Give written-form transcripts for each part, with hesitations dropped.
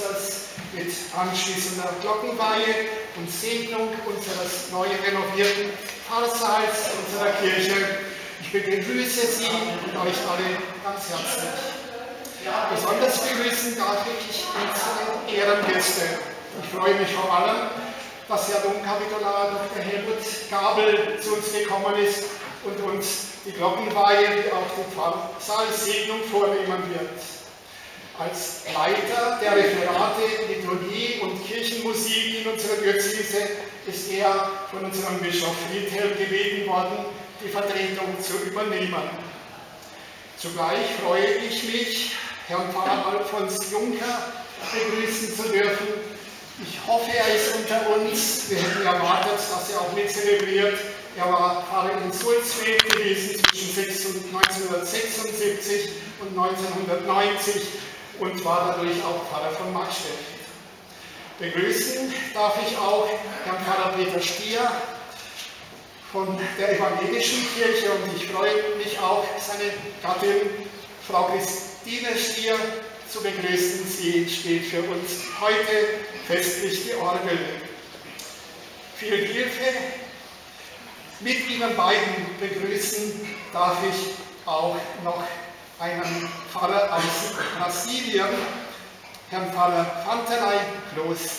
Gottesdienstes mit anschließender Glockenweihe und Segnung unseres neu renovierten Pfarrsaals unserer Kirche. Ich begrüße Sie und euch alle ganz herzlich. Besonders begrüßen darf ich unsere Ehrengäste. Ich freue mich vor allem, dass Herr Domkapitular Dr. Helmut Gabel zu uns gekommen ist und uns die Glockenweihe wie auch die Pfarrsaalsegnung vornehmen wird. Als Leiter der Referate Liturgie und Kirchenmusik in unserer Diözese ist er von unserem Bischof Friedhelm gebeten worden, die Vertretung zu übernehmen. Zugleich freue ich mich, Herrn Pfarrer Alfons Juncker begrüßen zu dürfen. Ich hoffe, er ist unter uns. Wir hätten erwartet, dass er auch mit zelebriert. Er war Pfarrer in Sulzweg gewesen zwischen 1976 und 1990 und war dadurch auch Pfarrer von Markstedt. Begrüßen darf ich auch Herrn Pfarrer Peter Stier von der Evangelischen Kirche und ich freue mich auch, seine Gattin Frau Christine Stier zu begrüßen. Sie steht für uns heute festlich die Orgel. Viel Hilfe. Mit Ihnen beiden begrüßen darf ich auch noch einen Pfarrer aus Brasilien, Herrn Pfarrer Fantelei Kloß.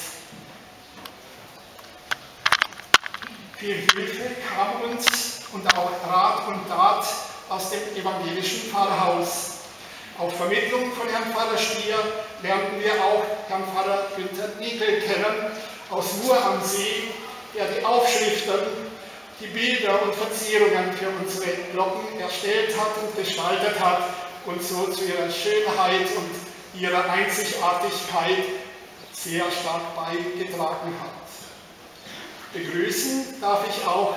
Viel Hilfe kam uns und auch Rat und Tat aus dem evangelischen Pfarrhaus. Auf Vermittlung von Herrn Pfarrer Stier lernten wir auch Herrn Pfarrer Günther Nickel kennen aus Mur am See, der die Aufschriften, die Bilder und Verzierungen für unsere Glocken erstellt hat und gestaltet hat und so zu ihrer Schönheit und ihrer Einzigartigkeit sehr stark beigetragen hat. Begrüßen darf ich auch,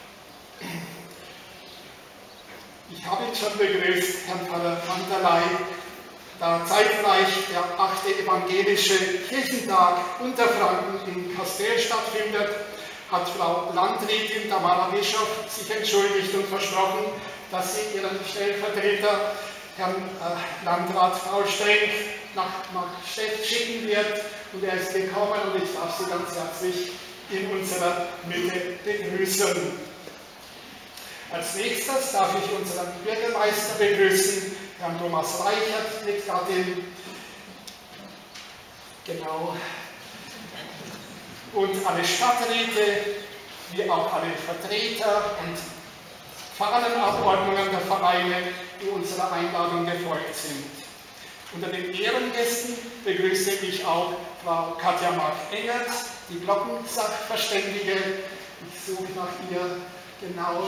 ich habe ihn schon begrüßt, Herrn Pfarrer Fantelei, da zeitgleich der 8. Evangelische Kirchentag Unterfranken in Kastel stattfindet, hat Frau Landrätin Tamara Bischof sich entschuldigt und versprochen, dass sie ihren Stellvertreter, Herrn Landrat Paul Strenk, nach Markstedt schicken wird. Und er ist gekommen und ich darf Sie ganz herzlich in unserer Mitte begrüßen. Als nächstes darf ich unseren Bürgermeister begrüßen, Herrn Thomas Reichert mit Gattin. Genau. Und alle Stadträte, wie auch alle Vertreter und Fahnenabordnungen der Vereine, die unserer Einladung gefolgt sind. Unter den Ehrengästen begrüße ich auch Frau Katja Mark-Engert, die Glockensachverständige. Ich suche nach ihr genau.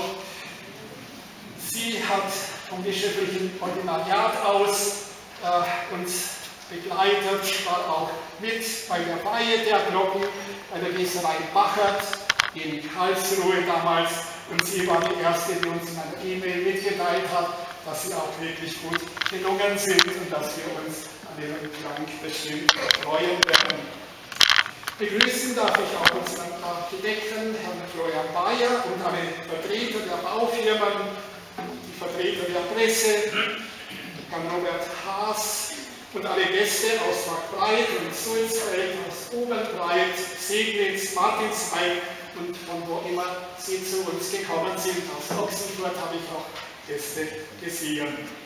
Sie hat vom bischöflichen Ordinariat aus uns begleitet, war auch mit bei der Weihe der Glocken bei der Gießerei Bachert in Karlsruhe damals. Und sie war die Erste, die uns in einer E-Mail mitgeteilt hat, dass sie auch wirklich gut gelungen sind und dass wir uns an ihrem Klang bestimmt freuen werden. Begrüßen darf ich auch unseren Architekten, Herrn Florian Bayer und alle Vertreter der Baufirmen, die Vertreter der Presse, Herrn Robert Haas und alle Gäste aus Marktbreit und Sulzfeld, aus Oberbreit, Segnitz, Martinsheim und von wo immer Sie zu uns gekommen sind. Aus Ochsenfurt habe ich auch Gäste gesehen.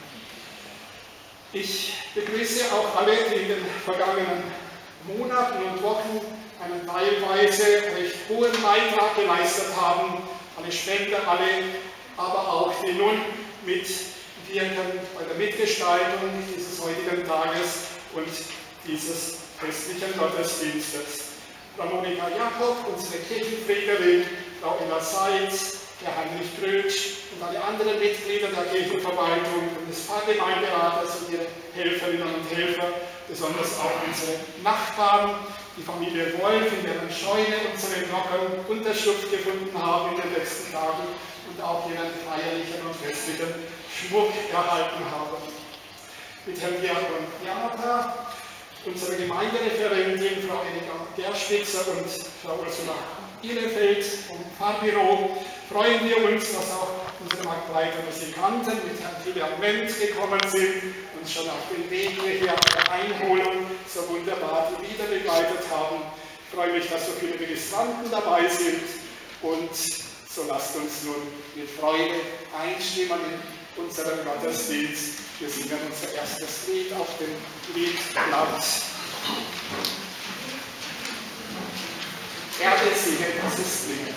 Ich begrüße auch alle, die in den vergangenen Monaten und Wochen einen teilweise recht hohen Beitrag geleistet haben. Alle Spender, alle, aber auch die nun mitwirken bei der Mitgestaltung dieses heutigen Tages und dieses festlichen Gottesdienstes. Frau Monika Jakob, unsere Kirchenpflegerin, Frau Ella Seitz, der Heinrich Grötsch und alle anderen Mitglieder der Kirchenverwaltung und des Pfarrgemeinderates und ihre Helferinnen und Helfer, besonders auch unsere Nachbarn, die Familie Wolf, in deren Scheune unsere Glocken Unterschlupf gefunden haben in den letzten Tagen und auch ihren feierlichen und festlichen Schmuck erhalten haben. Mit Herrn Gerhard Jamata, unsere Gemeindereferentin Frau Erika Gerspitzer und Frau Ursula Bielefeld vom Pfarrbüro freuen wir uns, dass auch unsere Marktleiter Musikanten mit Herrn Kilian Wendt gekommen sind, uns schon auf den Weg hierher bei der Einholung so wunderbar die Lieder begleitet haben. Ich freue mich, dass so viele Ministranten dabei sind und so lasst uns nun mit Freude einstimmen in unseren Gottesdienst. Wir singen unser erstes Lied auf dem Liedblatt. Erde singe, das ist Lied.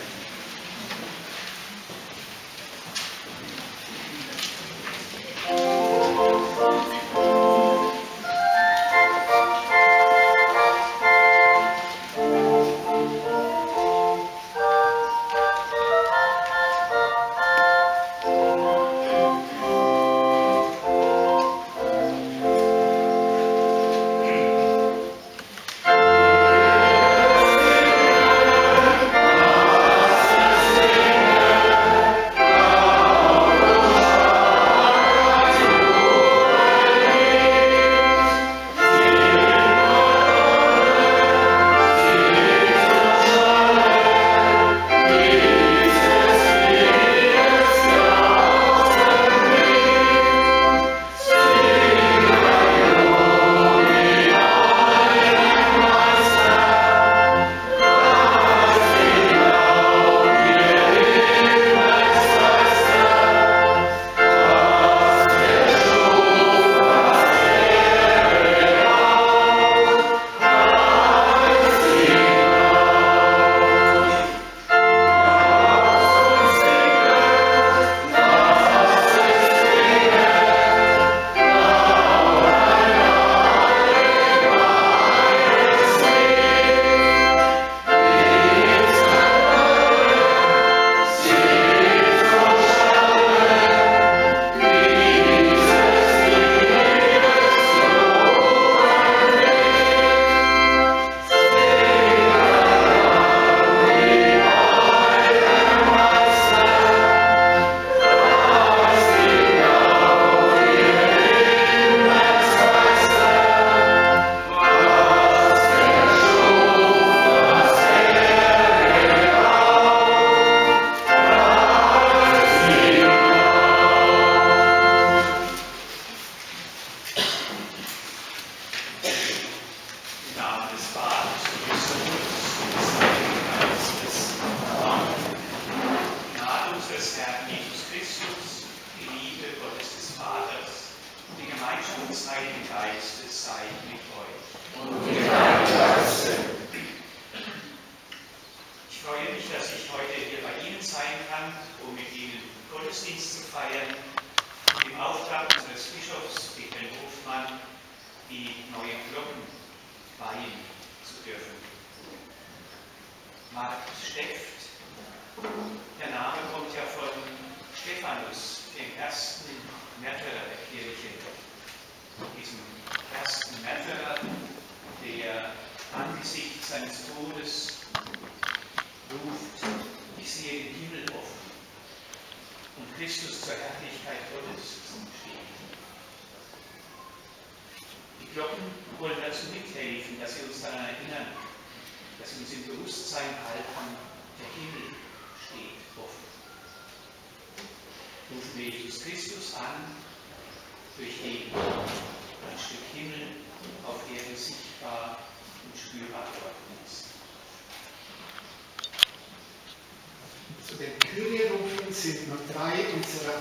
Sind nur 3 unserer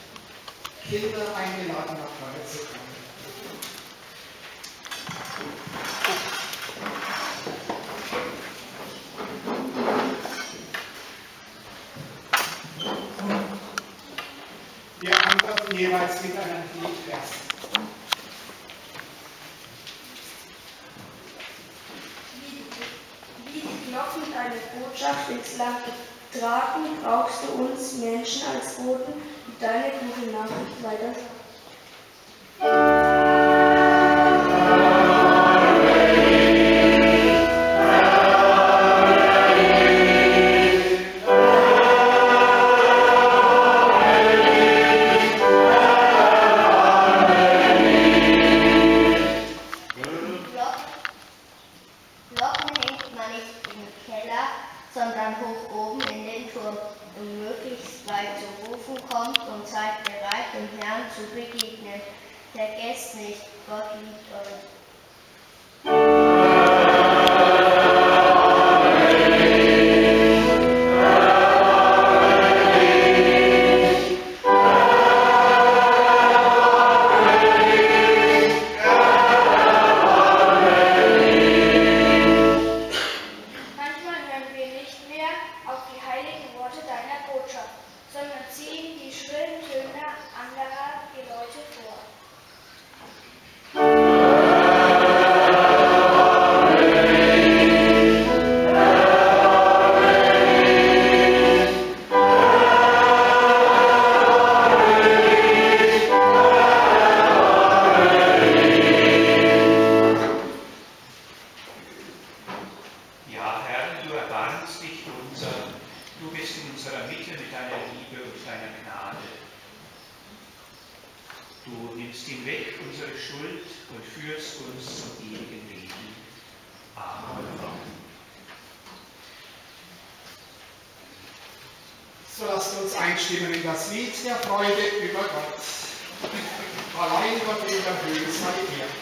Kinder eingeladen, nach vorne zu kommen. Wir antworten jeweils mit einem Liedvers. Wie die Glocken eine Botschaft ins Land tragen, brauchst du uns Menschen als Boten, die deine gute Nachricht weitersagen. Glocken hängt man nicht im Keller, sondern hoch oben in den Turm und möglichst weit zu rufen kommt und seid bereit, dem Herrn zu begegnen. Vergesst nicht, Gott liebt euch. So lasst uns einstimmen in das Lied der Freude über Gott. Allein Gott in der Höhe sei er.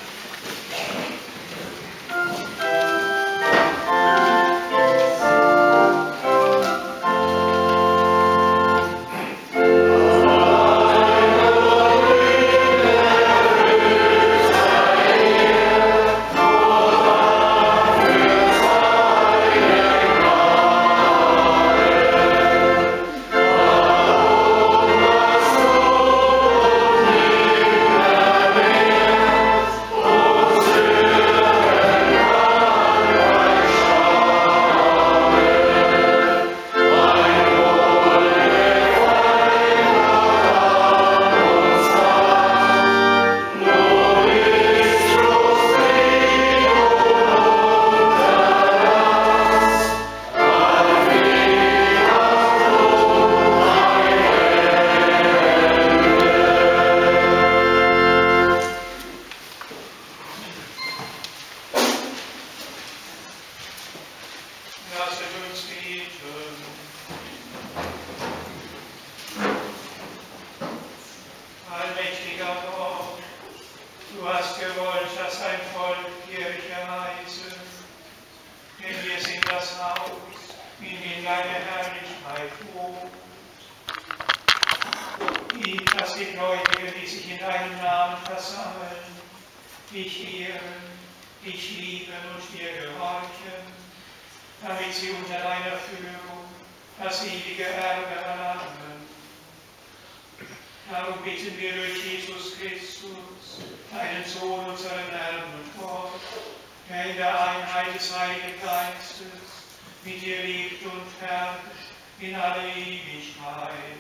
Darum bitten wir durch Jesus Christus, deinen Sohn, unseren Herrn und Gott, der in der Einheit des Heiligen Geistes mit dir lebt und herrscht in alle Ewigkeit.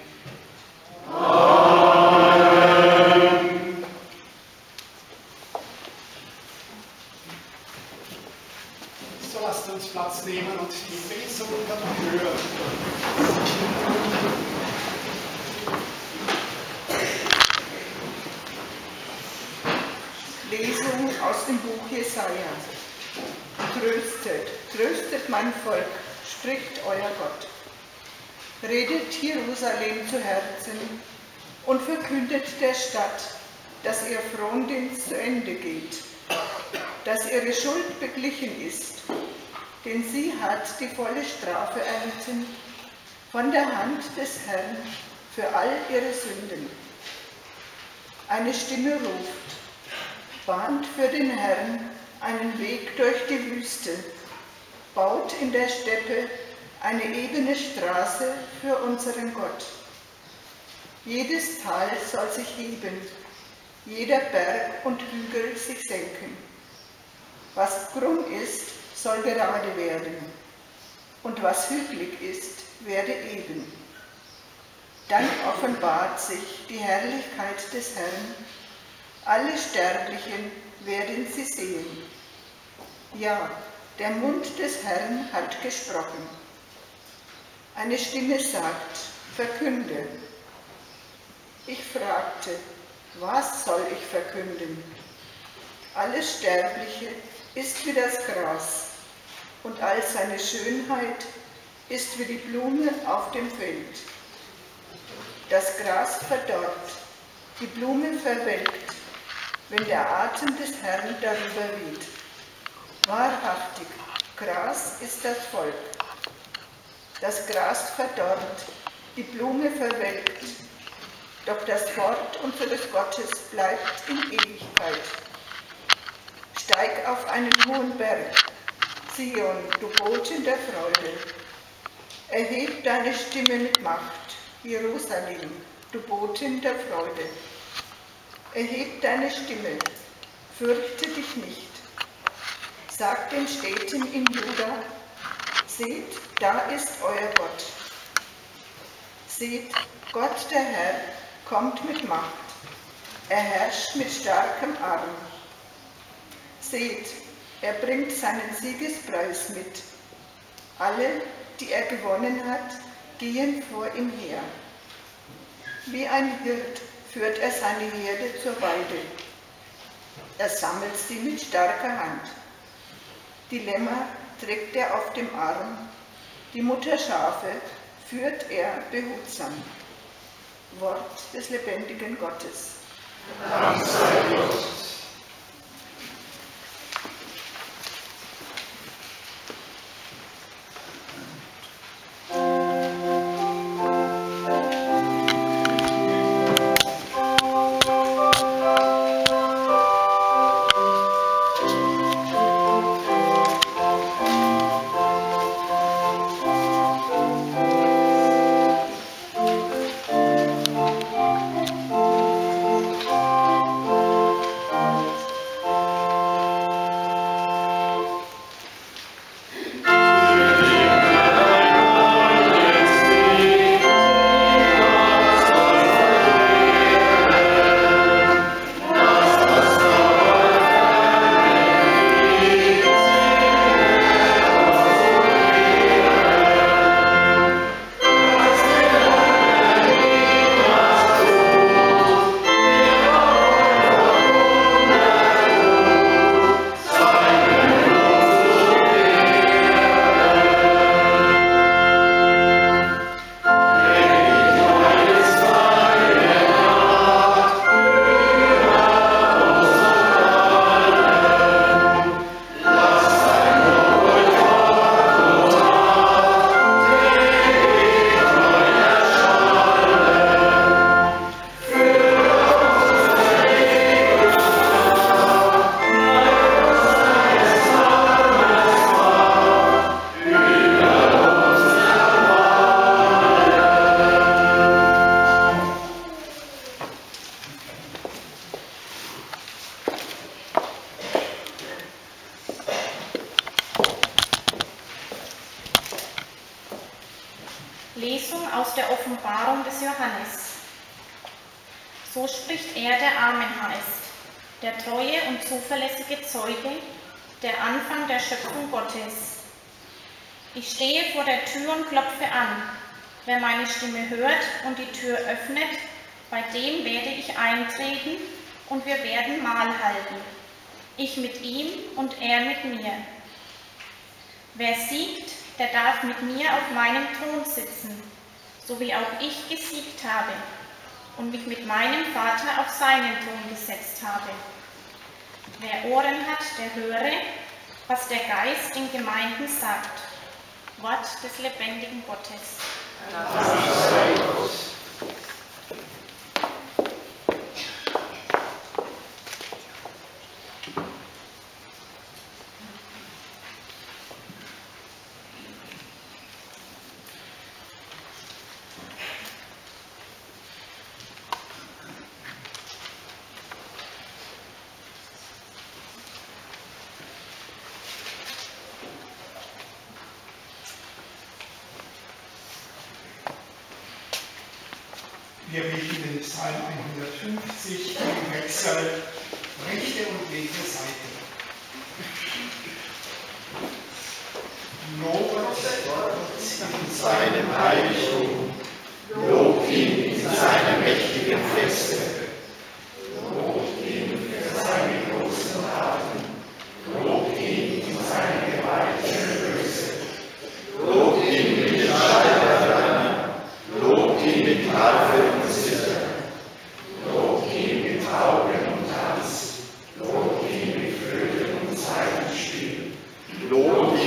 Amen. So lasst uns Platz nehmen und die Lesung hören. Lesung aus dem Buch Jesaja. Tröstet, tröstet mein Volk, spricht euer Gott. Redet Jerusalem zu Herzen und verkündet der Stadt, dass ihr Frondienst zu Ende geht, dass ihre Schuld beglichen ist, denn sie hat die volle Strafe erlitten von der Hand des Herrn für all ihre Sünden. Eine Stimme ruft: Bahnt für den Herrn einen Weg durch die Wüste, baut in der Steppe eine ebene Straße für unseren Gott. Jedes Tal soll sich heben, jeder Berg und Hügel sich senken. Was krumm ist, soll gerade werden, und was hügelig ist, werde eben. Dann offenbart sich die Herrlichkeit des Herrn. Alle Sterblichen werden sie sehen. Ja, der Mund des Herrn hat gesprochen. Eine Stimme sagt: Verkünde. Ich fragte: Was soll ich verkünden? Alles Sterbliche ist wie das Gras, und all seine Schönheit ist wie die Blume auf dem Feld. Das Gras verdorrt, die Blume verwelkt, wenn der Atem des Herrn darüber weht. Wahrhaftig, Gras ist das Volk. Das Gras verdorrt, die Blume verwelkt, doch das Wort unseres Gottes bleibt in Ewigkeit. Steig auf einen hohen Berg, Zion, du Boten der Freude. Erheb deine Stimme mit Macht, Jerusalem, du Boten der Freude. Erheb deine Stimme, fürchte dich nicht. Sagt den Städten in Juda, seht, da ist euer Gott. Seht, Gott der Herr kommt mit Macht. Er herrscht mit starkem Arm. Seht, er bringt seinen Siegespreis mit. Alle, die er gewonnen hat, gehen vor ihm her. Wie ein Hirt führt er seine Herde zur Weide. Er sammelt sie mit starker Hand. Die Lämmer trägt er auf dem Arm, die Mutterschafe führt er behutsam. Wort des lebendigen Gottes. Dank sei Gott. Lesung aus der Offenbarung des Johannes. So spricht er, der Amen heißt, der treue und zuverlässige Zeuge, der Anfang der Schöpfung Gottes. Ich stehe vor der Tür und klopfe an. Wer meine Stimme hört und die Tür öffnet, bei dem werde ich eintreten und wir werden Mahl halten. Ich mit ihm und er mit mir. Wer siegt, der darf mit mir auf meinem Thron sitzen, so wie auch ich gesiegt habe und mich mit meinem Vater auf seinen Thron gesetzt habe. Wer Ohren hat, der höre, was der Geist den Gemeinden sagt. Wort des lebendigen Gottes. Dank sei Gott. Wir bilden den Psalm 150 im Wechsel rechte und linke Seite. Lobet Gott in seinem Heiligtum, lobt ihn in seiner mächtigen Feste, lobt ihn für seine großen Taten, lobt ihn in seiner gewaltigen Größe, lobt ihn mit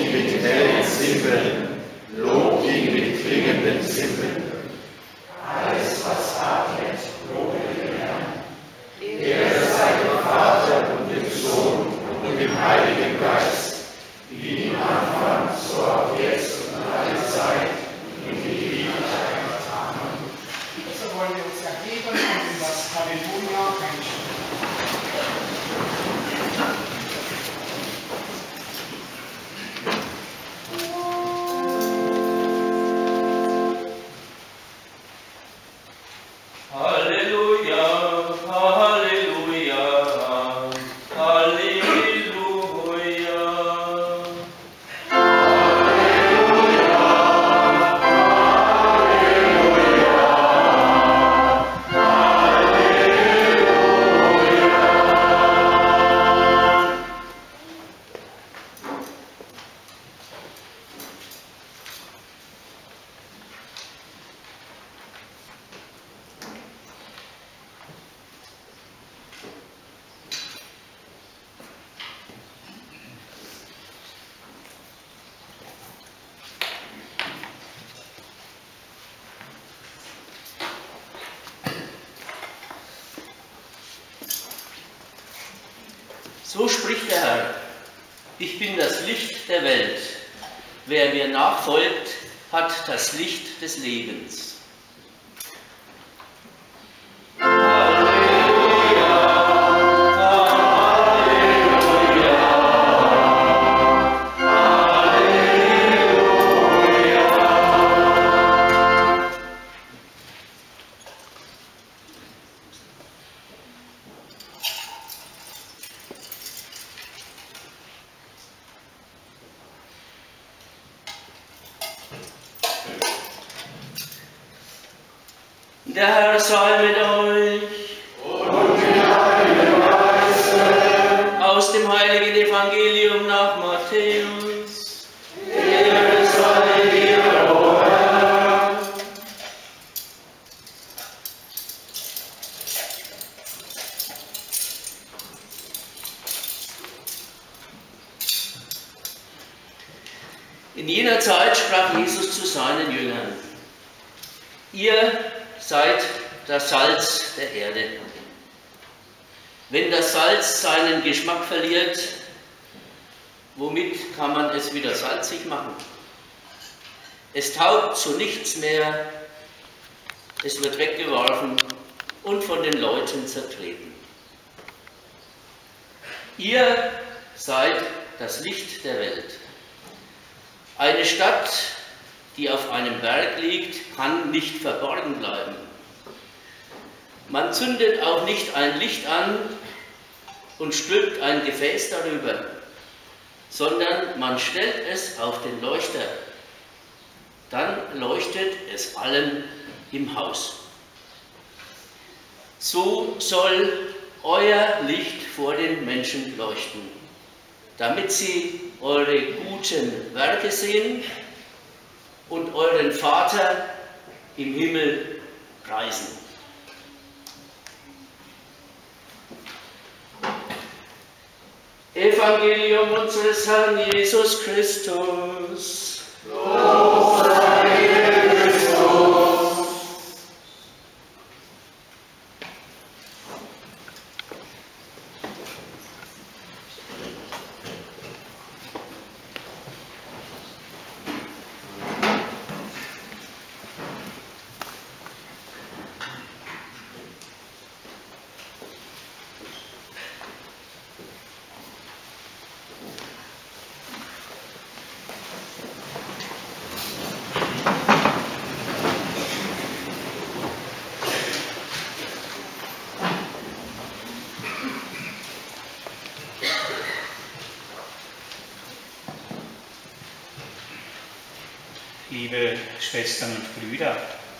ihn mit hellen Zimbeln, lobt ihn mit klingenden Zimbeln. Alles, was atmet, lobe den Herrn. Er sei dem Vater und dem Sohn und dem Heiligen Geist, wie im Anfang, so auch jetzt und alle Zeit und in Ewigkeit. Amen. So wollen wir uns erheben und in das Halleluja einstimmen. So spricht der Herr: Ich bin das Licht der Welt. Wer mir nachfolgt, hat das Licht des Lebens. Der Herr sei mit euch. Und mit deinem Geiste. Aus dem heiligen Evangelium nach Matthäus. Ehre sei dir, o Herr. In jener Zeit sprach Jesus zu seinen Jüngern: Ihr seid das Salz der Erde. Wenn das Salz seinen Geschmack verliert, womit kann man es wieder salzig machen? Es taugt zu nichts mehr, es wird weggeworfen und von den Leuten zertreten. Ihr seid das Licht der Welt. Eine Stadt, die auf einem Berg liegt, kann nicht verborgen bleiben. Man zündet auch nicht ein Licht an und stülpt ein Gefäß darüber, sondern man stellt es auf den Leuchter. Dann leuchtet es allen im Haus. So soll euer Licht vor den Menschen leuchten, damit sie eure guten Werke sehen und euren Vater im Himmel preisen. Evangelium unseres Herrn Jesus Christus. Lob sei dir, Christus. Liebe Schwestern und Brüder,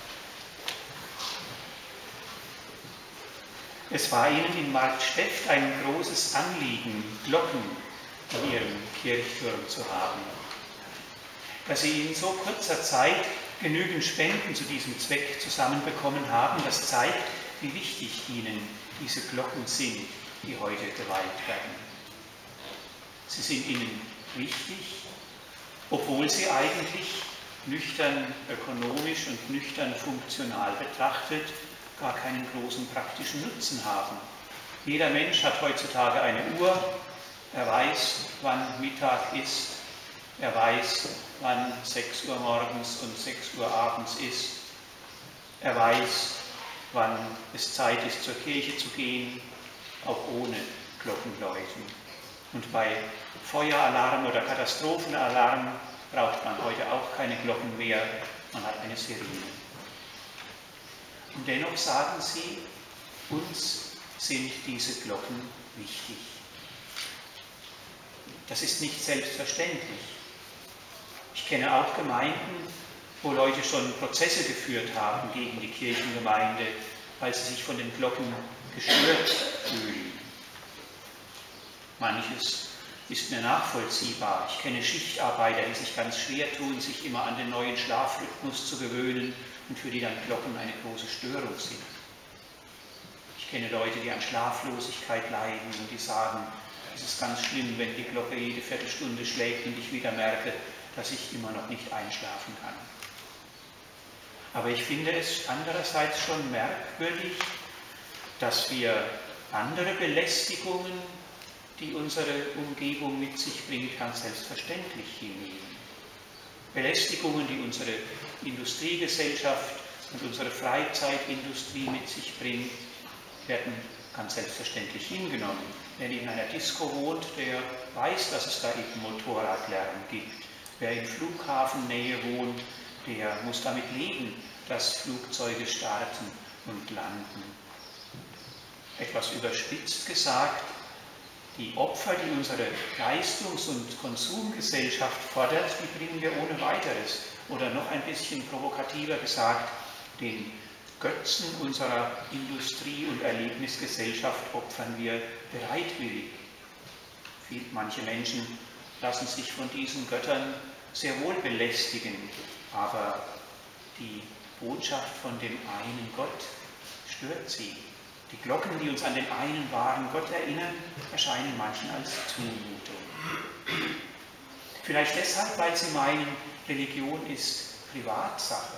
es war Ihnen in Marktsteft ein großes Anliegen, Glocken in Ihrem Kirchturm zu haben. Dass Sie in so kurzer Zeit genügend Spenden zu diesem Zweck zusammenbekommen haben, das zeigt, wie wichtig Ihnen diese Glocken sind, die heute geweiht werden. Sie sind Ihnen wichtig, obwohl sie eigentlich nüchtern ökonomisch und nüchtern funktional betrachtet gar keinen großen praktischen Nutzen haben. Jeder Mensch hat heutzutage eine Uhr, er weiß, wann Mittag ist, er weiß, wann 6 Uhr morgens und 6 Uhr abends ist, er weiß, wann es Zeit ist, zur Kirche zu gehen, auch ohne Glockenläuten. Und bei Feueralarm oder Katastrophenalarm braucht man heute auch keine Glocken mehr, man hat eine Sirene. Und dennoch sagen sie, uns sind diese Glocken wichtig. Das ist nicht selbstverständlich. Ich kenne auch Gemeinden, wo Leute schon Prozesse geführt haben gegen die Kirchengemeinde, weil sie sich von den Glocken gestört fühlen. Manches ist mir nachvollziehbar. Ich kenne Schichtarbeiter, die sich ganz schwer tun, sich immer an den neuen Schlafrhythmus zu gewöhnen und für die dann Glocken eine große Störung sind. Ich kenne Leute, die an Schlaflosigkeit leiden und die sagen, es ist ganz schlimm, wenn die Glocke jede Viertelstunde schlägt und ich wieder merke, dass ich immer noch nicht einschlafen kann. Aber ich finde es andererseits schon merkwürdig, dass wir andere Belästigungen, die unsere Umgebung mit sich bringt, ganz selbstverständlich hinnehmen. Belästigungen, die unsere Industriegesellschaft und unsere Freizeitindustrie mit sich bringt, werden ganz selbstverständlich hingenommen. Wer in einer Disco wohnt, der weiß, dass es da eben Motorradlärm gibt. Wer in Flughafennähe wohnt, der muss damit leben, dass Flugzeuge starten und landen. Etwas überspitzt gesagt, die Opfer, die unsere Leistungs- und Konsumgesellschaft fordert, die bringen wir ohne weiteres. Oder noch ein bisschen provokativer gesagt, den Götzen unserer Industrie- und Erlebnisgesellschaft opfern wir bereitwillig. Manche Menschen lassen sich von diesen Göttern sehr wohl belästigen, aber die Botschaft von dem einen Gott stört sie. Die Glocken, die uns an den einen wahren Gott erinnern, erscheinen manchen als Zumutung. Vielleicht deshalb, weil sie meinen, Religion ist Privatsache.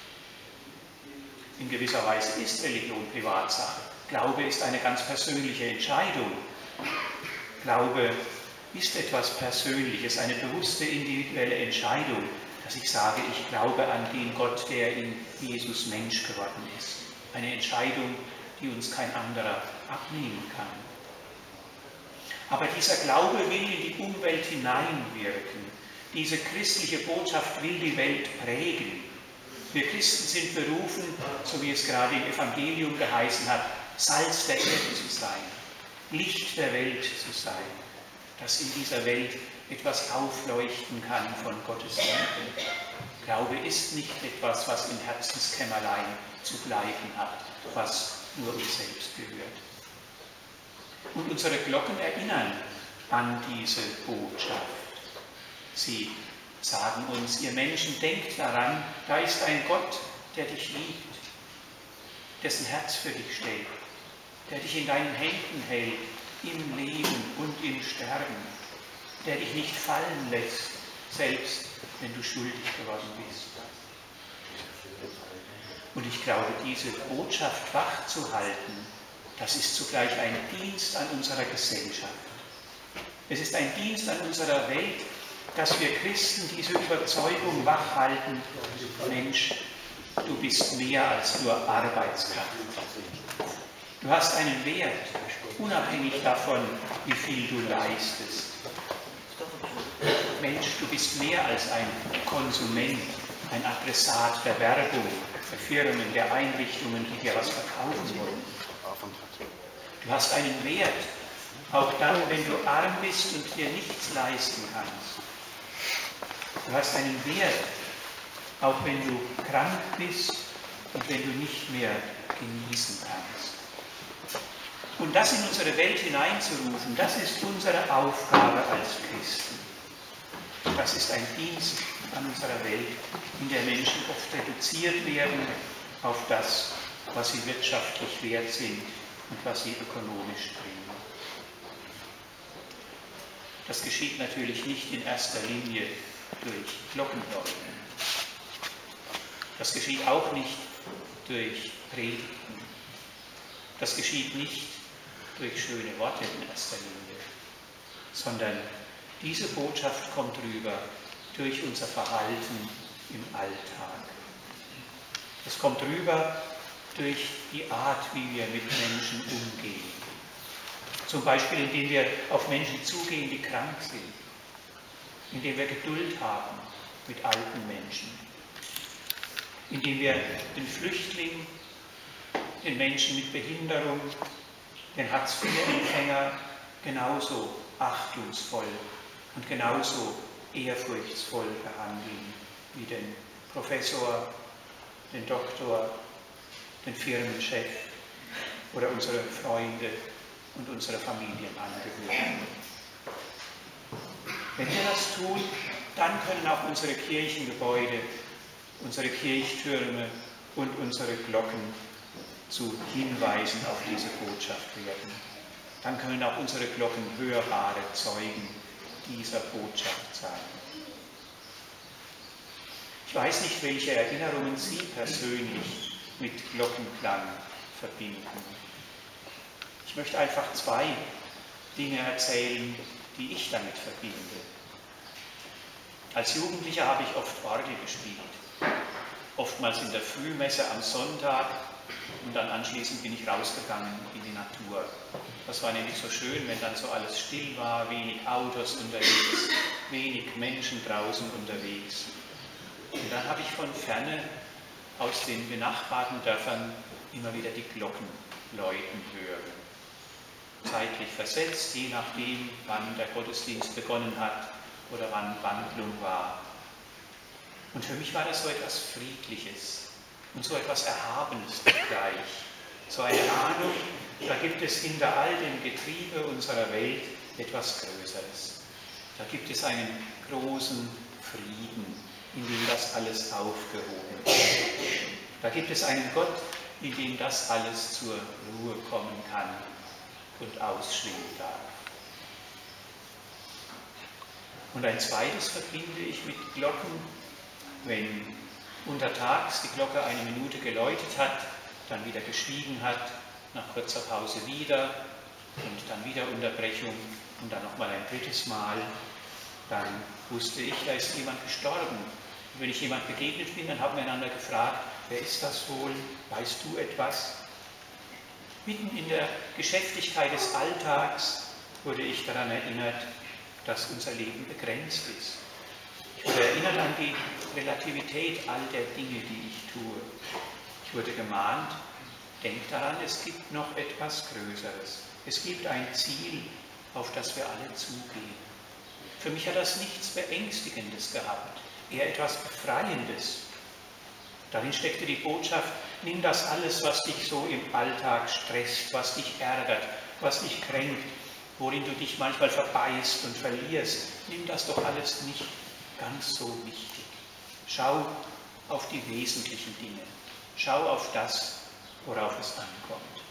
In gewisser Weise ist Religion Privatsache. Glaube ist eine ganz persönliche Entscheidung. Glaube ist etwas Persönliches, eine bewusste individuelle Entscheidung, dass ich sage, ich glaube an den Gott, der in Jesus Mensch geworden ist. Eine Entscheidung, die uns kein anderer abnehmen kann. Aber dieser Glaube will in die Umwelt hineinwirken. Diese christliche Botschaft will die Welt prägen. Wir Christen sind berufen, so wie es gerade im Evangelium geheißen hat, Salz der Erde zu sein, Licht der Welt zu sein, dass in dieser Welt etwas aufleuchten kann von Gottes Liebe. Glaube ist nicht etwas, was im Herzenskämmerlein zu bleiben hat, was nur uns selbst gehört. Und unsere Glocken erinnern an diese Botschaft. Sie sagen uns, ihr Menschen, denkt daran, da ist ein Gott, der dich liebt, dessen Herz für dich schlägt, der dich in deinen Händen hält, im Leben und im Sterben, der dich nicht fallen lässt, selbst wenn du schuldig geworden bist. Und ich glaube, diese Botschaft wachzuhalten, das ist zugleich ein Dienst an unserer Gesellschaft. Es ist ein Dienst an unserer Welt, dass wir Christen diese Überzeugung wachhalten, Mensch, du bist mehr als nur Arbeitskraft. Du hast einen Wert, unabhängig davon, wie viel du leistest. Mensch, du bist mehr als ein Konsument, ein Adressat der Werbung, der Firmen, der Einrichtungen, die dir was verkaufen wollen. Du hast einen Wert, auch dann, wenn du arm bist und dir nichts leisten kannst. Du hast einen Wert, auch wenn du krank bist und wenn du nicht mehr genießen kannst. Und das in unsere Welt hineinzurufen, das ist unsere Aufgabe als Christen. Das ist ein Dienst an unserer Welt, in der Menschen oft reduziert werden auf das, was sie wirtschaftlich wert sind und was sie ökonomisch bringen. Das geschieht natürlich nicht in erster Linie durch Glockenläuten. Das geschieht auch nicht durch Predigten. Das geschieht nicht durch schöne Worte in erster Linie, sondern diese Botschaft kommt rüber durch unser Verhalten im Alltag. Es kommt rüber durch die Art, wie wir mit Menschen umgehen. Zum Beispiel, indem wir auf Menschen zugehen, die krank sind, indem wir Geduld haben mit alten Menschen, indem wir den Flüchtlingen, den Menschen mit Behinderung, den Hartz-IV-Empfänger genauso achtungsvoll und genauso ehrfurchtsvoll behandeln wie den Professor, den Doktor, den Firmenchef oder unsere Freunde und unsere Familienangehörigen. Wenn wir das tun, dann können auch unsere Kirchengebäude, unsere Kirchtürme und unsere Glocken zu Hinweisen auf diese Botschaft werden. Dann können auch unsere Glocken hörbare Zeugen dieser Botschaft sein. Ich weiß nicht, welche Erinnerungen Sie persönlich mit Glockenklang verbinden. Ich möchte einfach 2 Dinge erzählen, die ich damit verbinde. Als Jugendlicher habe ich oft Orgel gespielt. Oftmals in der Frühmesse am Sonntag und dann anschließend bin ich rausgegangen in die Natur. Das war nämlich so schön, wenn dann so alles still war, wenig Autos unterwegs, wenig Menschen draußen unterwegs. Und dann habe ich von ferne aus den benachbarten Dörfern immer wieder die Glocken läuten hören. Zeitlich versetzt, je nachdem, wann der Gottesdienst begonnen hat oder wann Wandlung war. Und für mich war das so etwas Friedliches und so etwas Erhabenes zugleich. So eine Ahnung, da gibt es hinter all dem Getriebe unserer Welt etwas Größeres. Da gibt es einen großen Frieden, in dem das alles aufgehoben ist. Da gibt es einen Gott, in dem das alles zur Ruhe kommen kann und ausschwingen darf. Und ein zweites verbinde ich mit Glocken, wenn untertags die Glocke eine Minute geläutet hat, dann wieder geschwiegen hat, nach kurzer Pause wieder und dann wieder Unterbrechung und dann nochmal ein drittes Mal, dann wusste ich, da ist jemand gestorben. Und wenn ich jemand begegnet bin, dann haben wir einander gefragt, wer ist das wohl? Weißt du etwas? Mitten in der Geschäftigkeit des Alltags wurde ich daran erinnert, dass unser Leben begrenzt ist. Ich wurde erinnert an die Relativität all der Dinge, die ich tue. Ich wurde gemahnt, denk daran, es gibt noch etwas Größeres. Es gibt ein Ziel, auf das wir alle zugehen. Für mich hat das nichts Beängstigendes gehabt, eher etwas Befreiendes. Darin steckte die Botschaft, nimm das alles, was dich so im Alltag stresst, was dich ärgert, was dich kränkt, worin du dich manchmal verbeißt und verlierst, nimm das doch alles nicht ganz so wichtig. Schau auf die wesentlichen Dinge. Schau auf das, worauf es ankommt.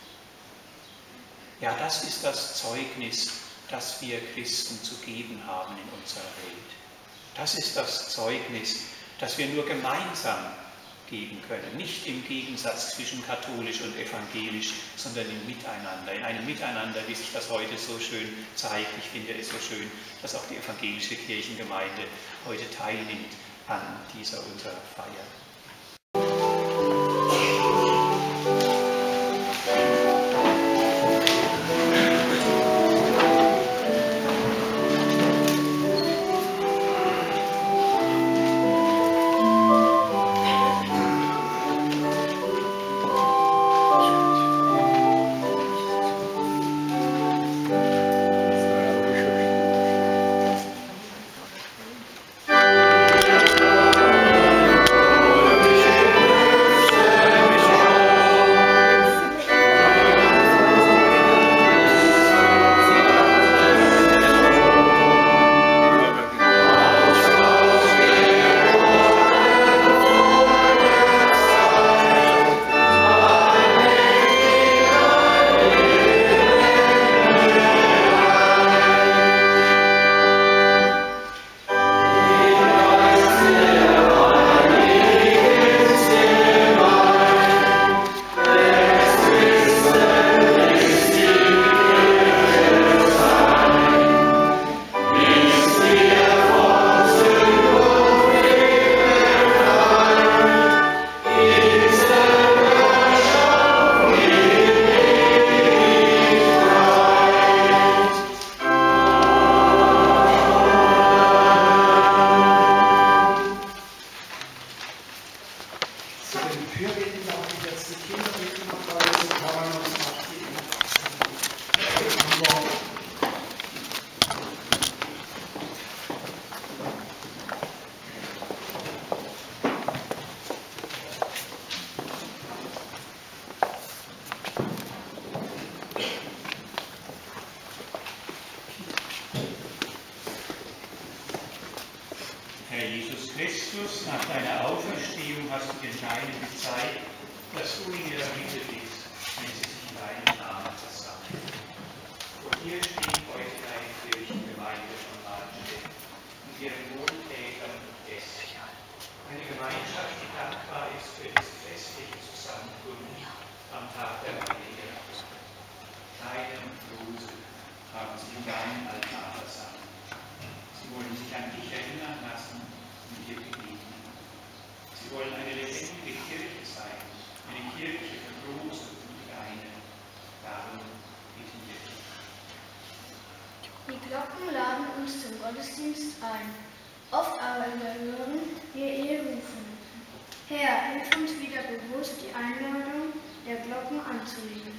Ja, das ist das Zeugnis, das wir Christen zu geben haben in unserer Welt. Das ist das Zeugnis, das wir nur gemeinsam geben können. Nicht im Gegensatz zwischen katholisch und evangelisch, sondern im Miteinander. In einem Miteinander, wie sich das heute so schön zeigt. Ich finde es so schön, dass auch die evangelische Kirchengemeinde heute teilnimmt an dieser unserer Feier. Amen. Jesus Christus, nach deiner Auferstehung hast du den Deinen gezeigt, dass du in ihrer Mitte bist, wenn sie sich in deinem Namen versammeln. Und hier steht heute deine Kirchengemeinde von Mahnstedt und ihren Wohltätern und Gästen. Eine Gemeinschaft, die dankbar ist für diese festliche Zusammenkunft am Tag der Heilige. Deine Lose haben sich in deinem Altar versammelt. Sie wollen sich an dich erinnern lassen und dir begegnen. Sie wollen eine lebendige Kirche sein, eine Kirche für Große und Kleine. Darum bitten wir dich. Die Glocken laden uns zum Gottesdienst ein. Oft aber überhören wir ihr Rufen. Herr, hilf uns wieder bewusst, die Einladung der Glocken anzunehmen.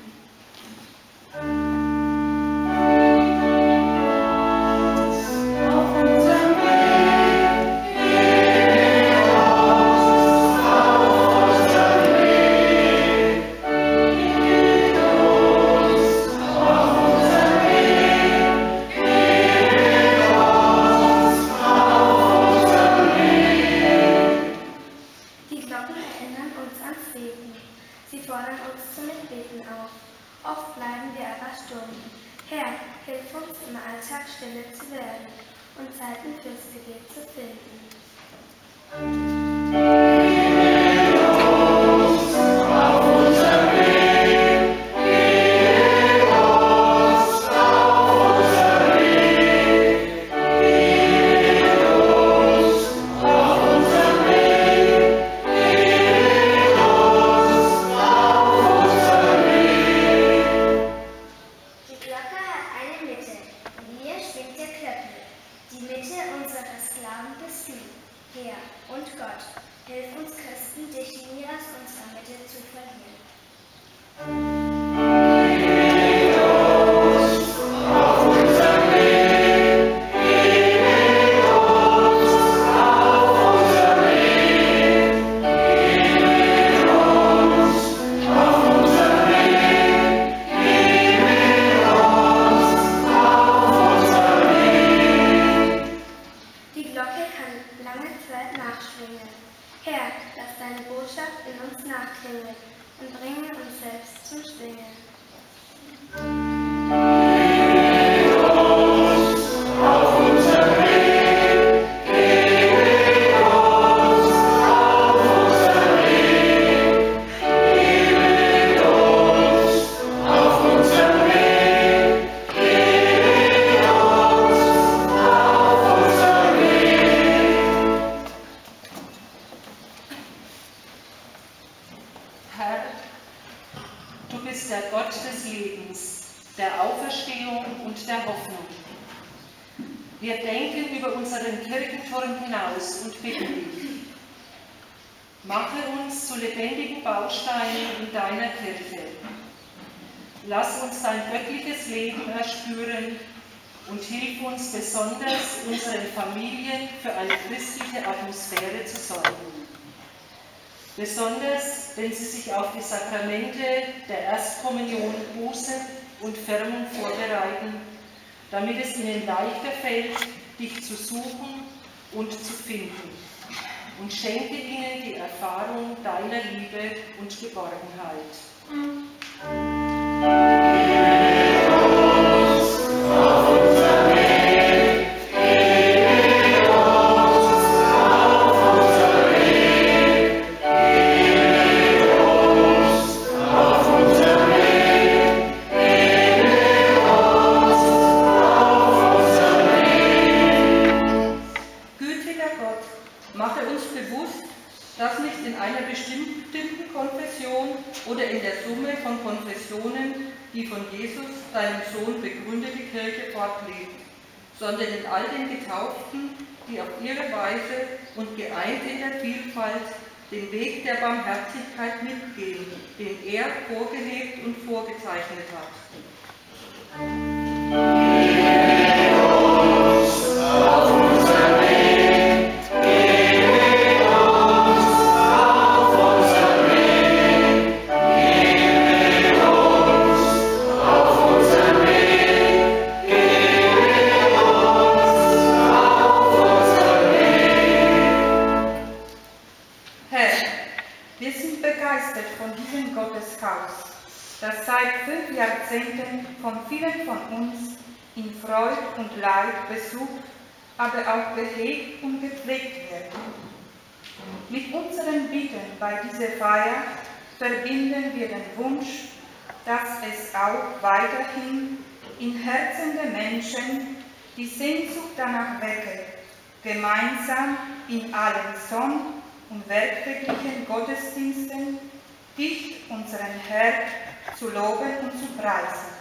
Lass uns dein göttliches Leben erspüren und hilf uns besonders, unseren Familien für eine christliche Atmosphäre zu sorgen. Besonders, wenn sie sich auf die Sakramente der Erstkommunion, Buße und Firmung vorbereiten, damit es ihnen leichter fällt, dich zu suchen und zu finden. Und schenke ihnen die Erfahrung deiner Liebe und Geborgenheit. Oder in der Summe von Konfessionen, die von Jesus, deinem Sohn, begründete Kirche fortlebt, sondern in all den Getauften, die auf ihre Weise und geeint in der Vielfalt den Weg der Barmherzigkeit mitgehen, den er vorgelebt und vorgezeichnet hat. begeistert von diesem Gotteshaus, das seit 5 Jahrzehnten von vielen von uns in Freud und Leid besucht, aber auch gehegt und gepflegt wird. Mit unseren Bitten bei dieser Feier verbinden wir den Wunsch, dass es auch weiterhin in Herzen der Menschen die Sehnsucht danach wecke, gemeinsam in allen Sonn- und werktäglichen Gottesdiensten dich, unseren Herrn, zu loben und zu preisen.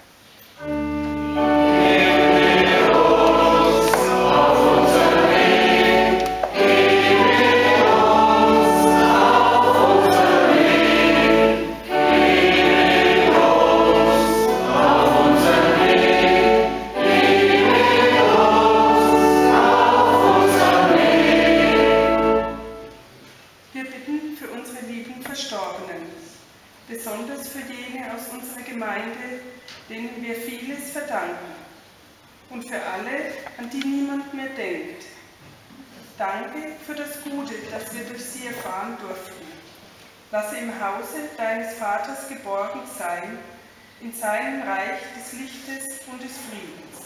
Besonders für jene aus unserer Gemeinde, denen wir vieles verdanken. Und für alle, an die niemand mehr denkt. Danke für das Gute, das wir durch sie erfahren durften. Lasse im Hause deines Vaters geborgen sein, in seinem Reich des Lichtes und des Friedens.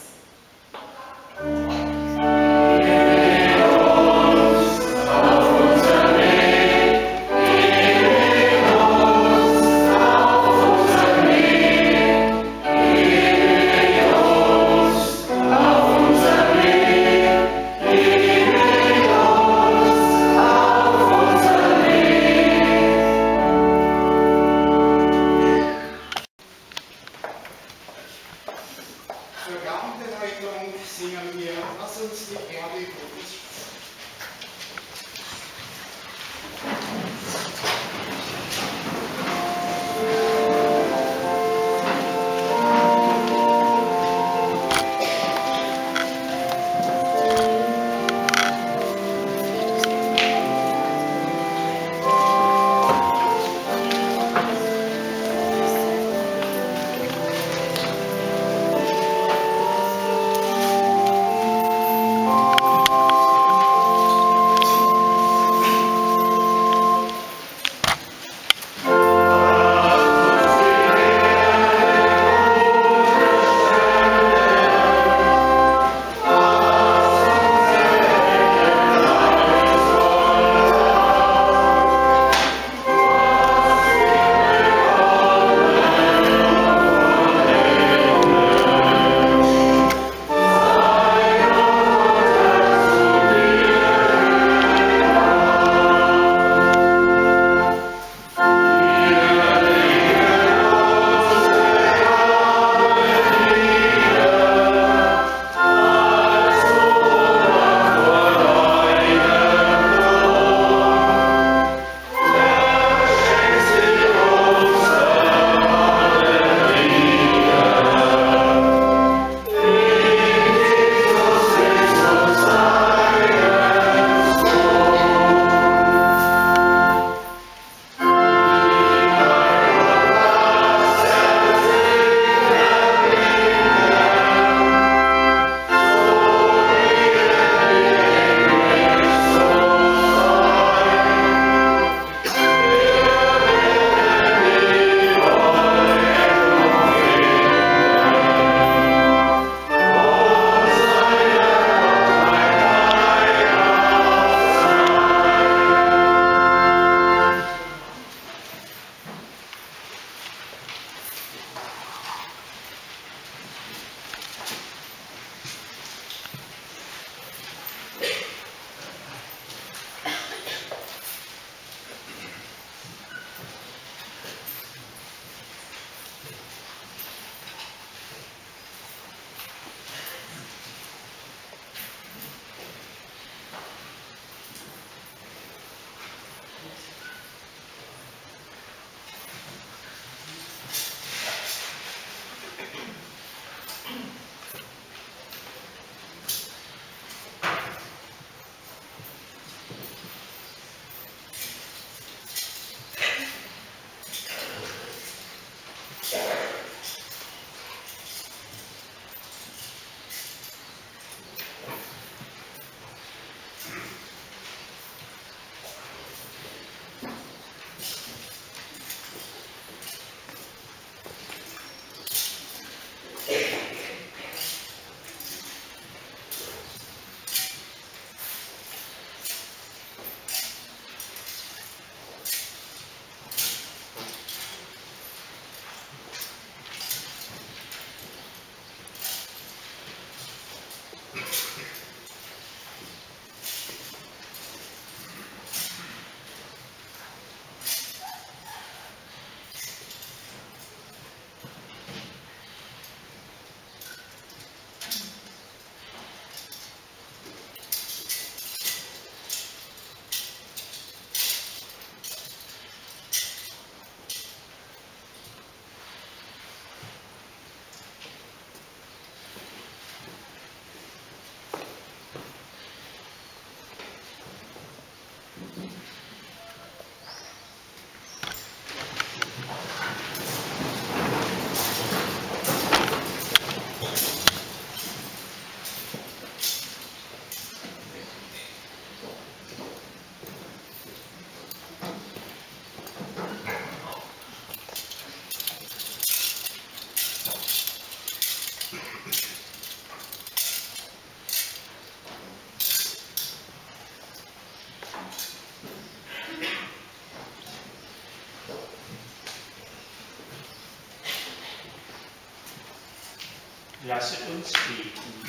Für Lasset uns beten.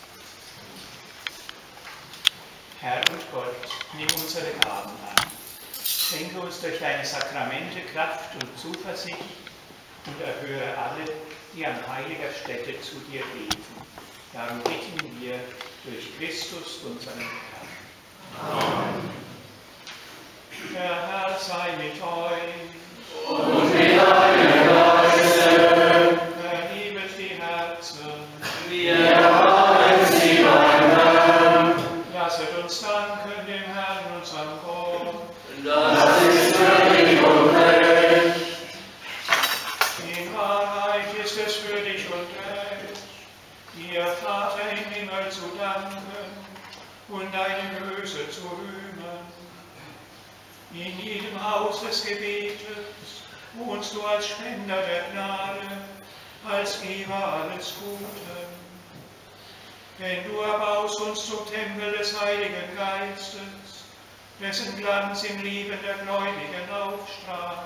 Herr und Gott, nimm unsere Gaben an. Schenke uns durch deine Sakramente Kraft und Zuversicht und erhöre alle, die an heiliger Stätte zu dir beten. Darum bitten wir durch Christus, unseren Herrn. Amen. Der Herr sei mit euch. Und mit deinem Geiste. Erhebet die Herzen. Wir haben sie beim Herrn. Lasset uns danken dem Herrn, unserem Gott. Das ist würdig und recht. In Wahrheit ist es würdig und recht, dir, Vater im Himmel, zu danken und deine Größe zu rühmen. In jedem Haus des Gebetes wohnst du als Spender der Gnade, als Geber alles Gute. Denn du erbaust uns zum Tempel des Heiligen Geistes, dessen Glanz im Leben der Gläubigen aufstrahlt.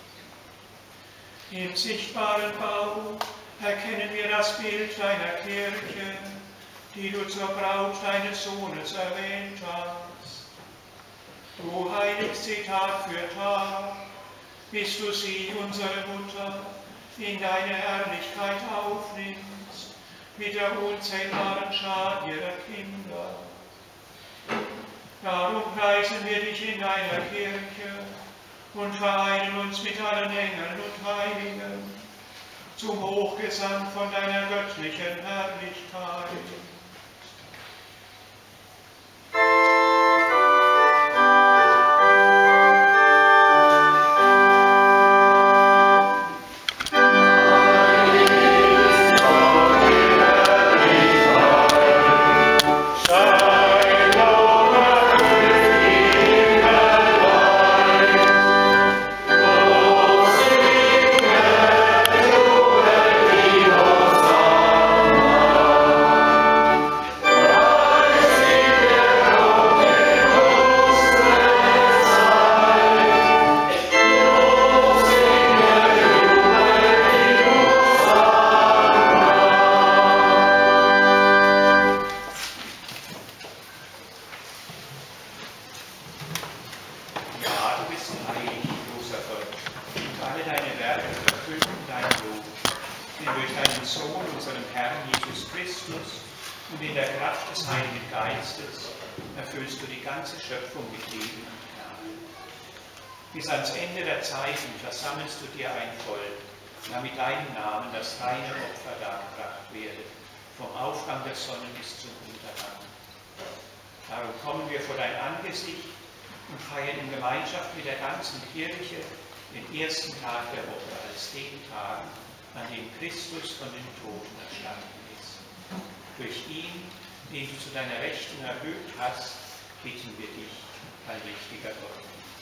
Im sichtbaren Bau erkennen wir das Bild deiner Kirche, die du zur Braut deines Sohnes erwählt hast. Du heiligst sie Tag für Tag, bis du sie, unsere Mutter, in deine Herrlichkeit aufnimmst, mit der unzählbaren Schar ihrer Kinder. Darum preisen wir dich in deiner Kirche und vereinen uns mit allen Engeln und Heiligen zum Hochgesang von deiner göttlichen Herrlichkeit. Bis ans Ende der Zeiten versammelst du dir ein Volk, damit deinem Namen das reine Opfer dargebracht werde, vom Aufgang der Sonne bis zum Untergang. Darum kommen wir vor dein Angesicht und feiern in Gemeinschaft mit der ganzen Kirche den ersten Tag der Woche als den Tag, an dem Christus von den Toten erstanden ist. Durch ihn, den du zu deiner Rechten erhöht hast, bitten wir dich, allmächtiger Gott.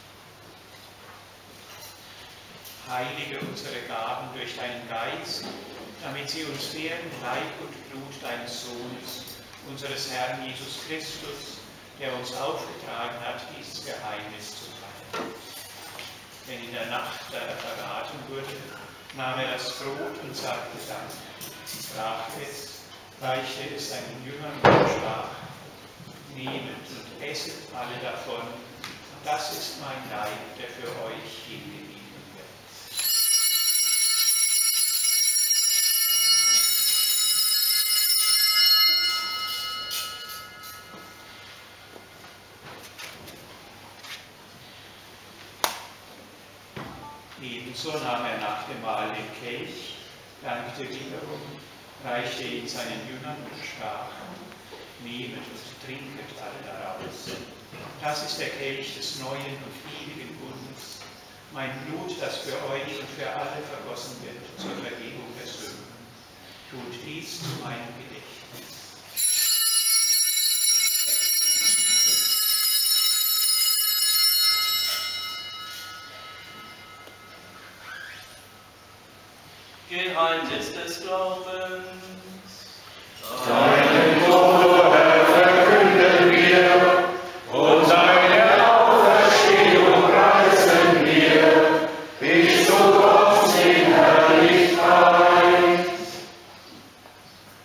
Heilige unsere Gaben durch deinen Geist, damit sie uns werden, Leib und Blut deines Sohnes, unseres Herrn Jesus Christus, der uns aufgetragen hat, dieses Geheimnis zu teilen. Denn in der Nacht, da er verraten wurde, nahm er das Brot und sagte Dank, brach es, reichte es seinen Jüngern und sprach: Nehmet und esset alle davon, das ist mein Leib, der für euch hingegeben wird. Ebenso nahm er nach dem Mahl den Kelch, dankte wiederum, reichte ihn seinen Jüngern und sprach: Nehmet und trinket alle daraus. Das ist der Kelch des neuen und ewigen Bundes, mein Blut, das für euch und für alle vergossen wird zur Vergebung der Sünden. Tut dies zu meinem Gedächtnis. Geheimnis des Glaubens. Deinen Tod, Herr, verkünden wir, und deine Auferstehung preisen wir, bis du kommst in Herrlichkeit.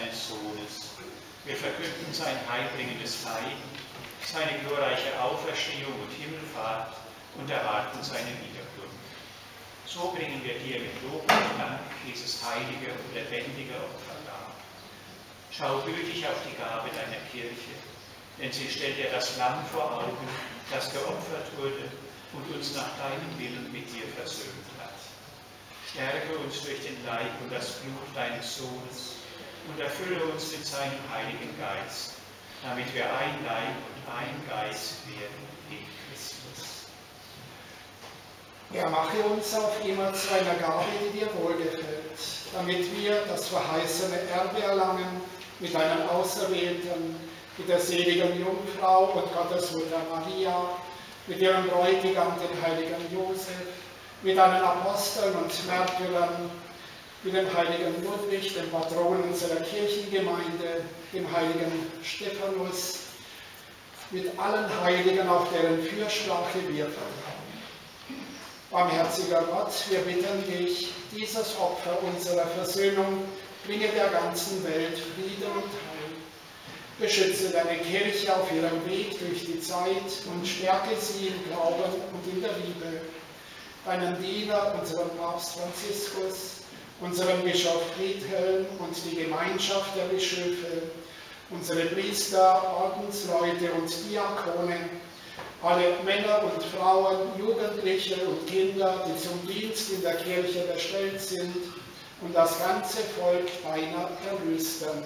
seines Sohnes. Wir verkünden sein heilbringendes Leiden, seine glorreiche Auferstehung und Himmelfahrt und erwarten seine Wiederkunft. So bringen wir dir mit Lob und Dank dieses heilige und lebendige Opfer dar. Schau gütig auf die Gabe deiner Kirche, denn sie stellt dir das Lamm vor Augen, das geopfert wurde und uns nach deinem Willen mit dir versöhnt hat. Stärke uns durch den Leib und das Blut deines Sohnes und erfülle uns mit seinem Heiligen Geist, damit wir ein Leib und ein Geist werden in Christus. Ja, mache uns auf immer zu einer Gabe, die dir wohlgefällt, damit wir das verheißene Erbe erlangen mit deinen Auserwählten, mit der seligen Jungfrau und Gottesmutter Maria, mit ihrem Bräutigam, dem heiligen Josef, mit deinen Aposteln und Märtyrern, mit dem heiligen Ludwig, dem Patron unserer Kirchengemeinde, dem heiligen Stephanus, mit allen Heiligen, auf deren Fürsprache wir vertrauen. Barmherziger Gott, wir bitten dich, dieses Opfer unserer Versöhnung bringe der ganzen Welt Frieden und Heil. Beschütze deine Kirche auf ihrem Weg durch die Zeit und stärke sie im Glauben und in der Liebe. Deinen Diener, unseren Papst Franziskus, unseren Bischof Friedhelm und die Gemeinschaft der Bischöfe, unsere Priester, Ordensleute und Diakone, alle Männer und Frauen, Jugendliche und Kinder, die zum Dienst in der Kirche bestellt sind, und das ganze Volk deiner Erlösten.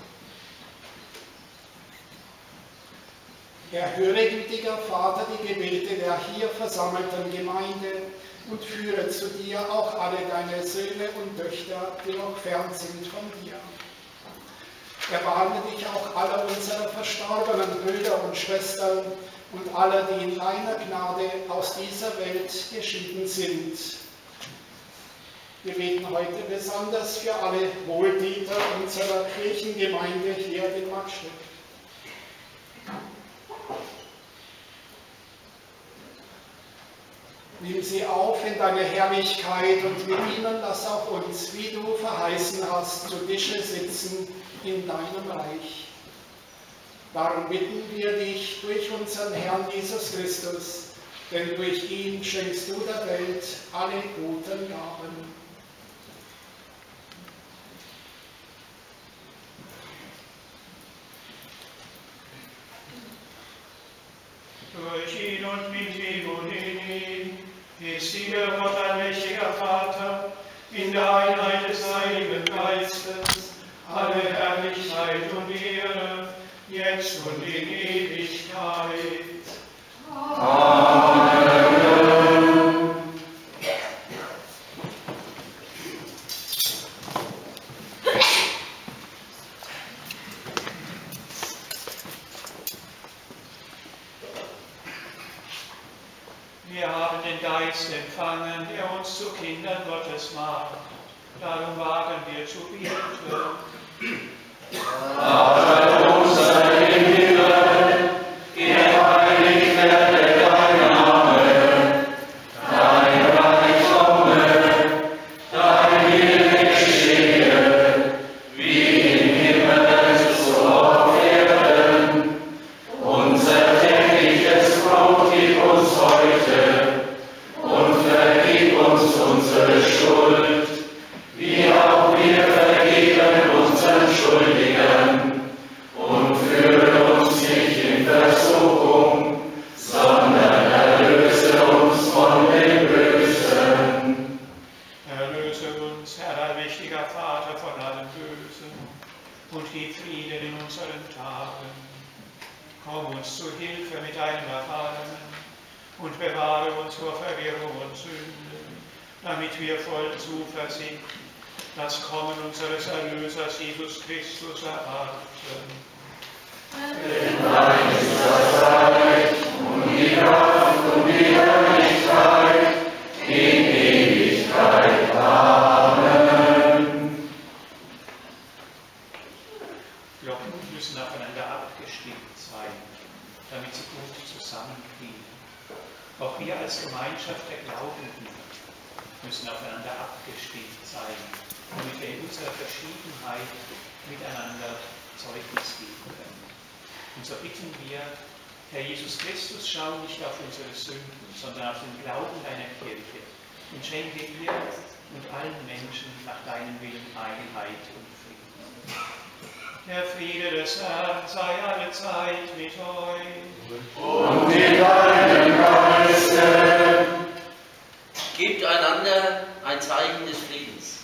Erhöre, gütiger Vater, die Gebete der hier versammelten Gemeinde und führe zu dir auch alle deine Söhne und Töchter, die noch fern sind von dir. Erbarme dich auch aller unserer verstorbenen Brüder und Schwestern und aller, die in deiner Gnade aus dieser Welt geschieden sind. Wir beten heute besonders für alle Wohltäter unserer Kirchengemeinde hier in Magstedt. Nimm sie auf in deine Herrlichkeit und mit ihnen lass auch uns, wie du verheißen hast, zu Tische sitzen in deinem Reich. Darum bitten wir dich durch unseren Herrn Jesus Christus, denn durch ihn schenkst du der Welt alle guten Gaben. Durch ihn und mit ihm und in ihm ist dir, Gott, allmächtiger Vater, in der Einheit des Heiligen Geistes, alle Herrlichkeit und Ehre, jetzt und in Ewigkeit. Amen. Wir haben den Geist empfangen, der uns zu Kindern Gottes macht. Darum wagen wir zu beten. Vater unser im Himmel, geheiligt werde dein Name, dein Reich komme, dein Wille geschehe, wie im Himmel so auf Erden. Unser tägliches Brot gib uns heute und vergib uns unsere Schuld, wie auch wir vergeben unseren Schuldigen, und führe uns nicht in Versuchung, sondern erlöse uns von dem Bösen. Erlöse uns, Herr allmächtiger Vater, von allem Bösen und gib Frieden in unseren Tagen. Komm uns zu Hilfe mit deinem Erbarmen und bewahre uns vor Verwirrung und Sünde, damit wir voll Zuversicht das Kommen unseres Erlösers Jesus Christus erwarten. Denn dein ist das Reich und die Kraft und die Herrlichkeit in Ewigkeit. Amen. Glocken müssen aufeinander abgestimmt sein, damit sie gut zusammenklingen. Auch wir als Gemeinschaft der Glaubenden müssen aufeinander abgestimmt sein, damit wir in unserer Verschiedenheit miteinander Zeugnis geben können. Und so bitten wir, Herr Jesus Christus, schau nicht auf unsere Sünden, sondern auf den Glauben deiner Kirche und schenke ihr und allen Menschen nach deinem Willen Einheit und Frieden. Der Friede des Herrn sei alle Zeit mit euch. Und mit deinem Geiste. Gebt einander ein Zeichen des Friedens.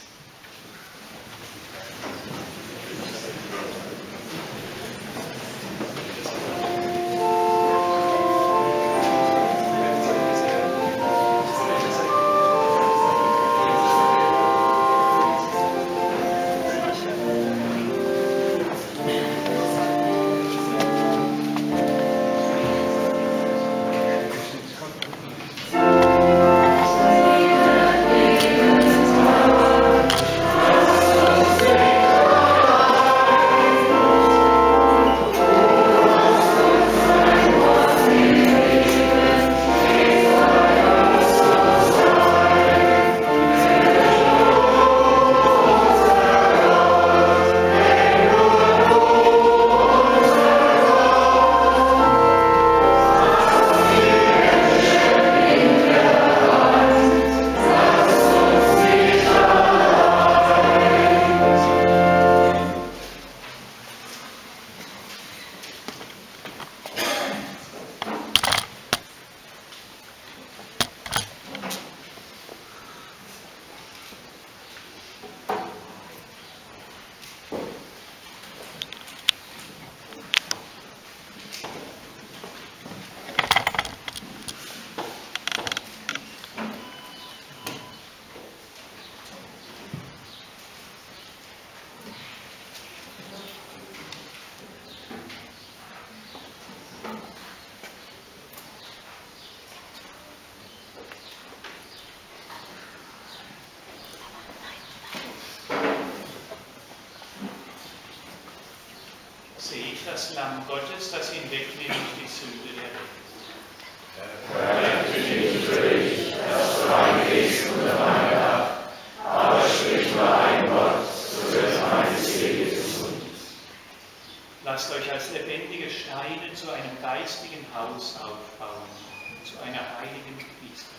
Seht das Lamm Gottes, das hinwegnimmt die Sünde der Welt. Herr, ich bin nicht würdig, dass du reingehst unter mein Dach, aber sprich nur ein Wort, so wird meine Seele gesund. Lasst euch als lebendige Steine zu einem geistigen Haus aufbauen, zu einer heiligen Priesterschaft.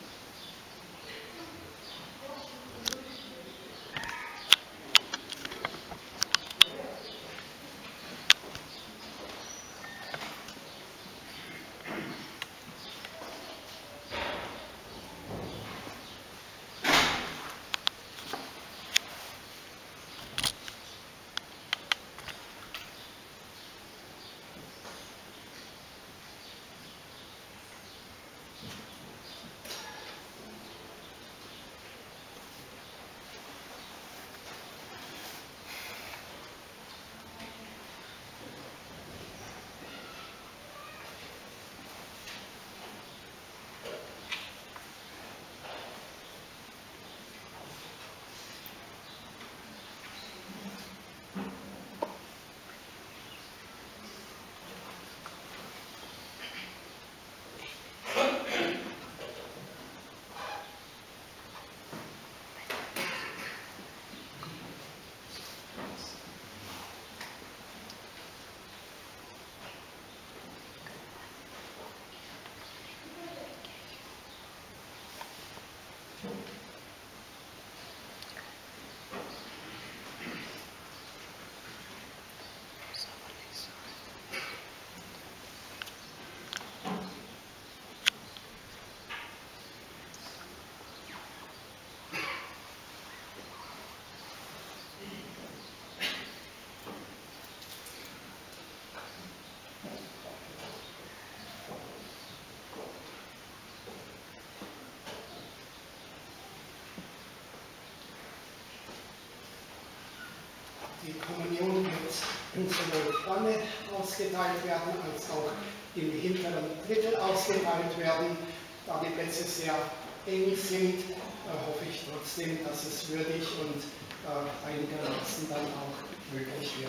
Die Kommunion wird sowohl vorne ausgeteilt werden, als auch im hinteren Drittel ausgeteilt werden. Da die Plätze sehr eng sind, hoffe ich trotzdem, dass es würdig und einigermaßen dann auch möglich wird.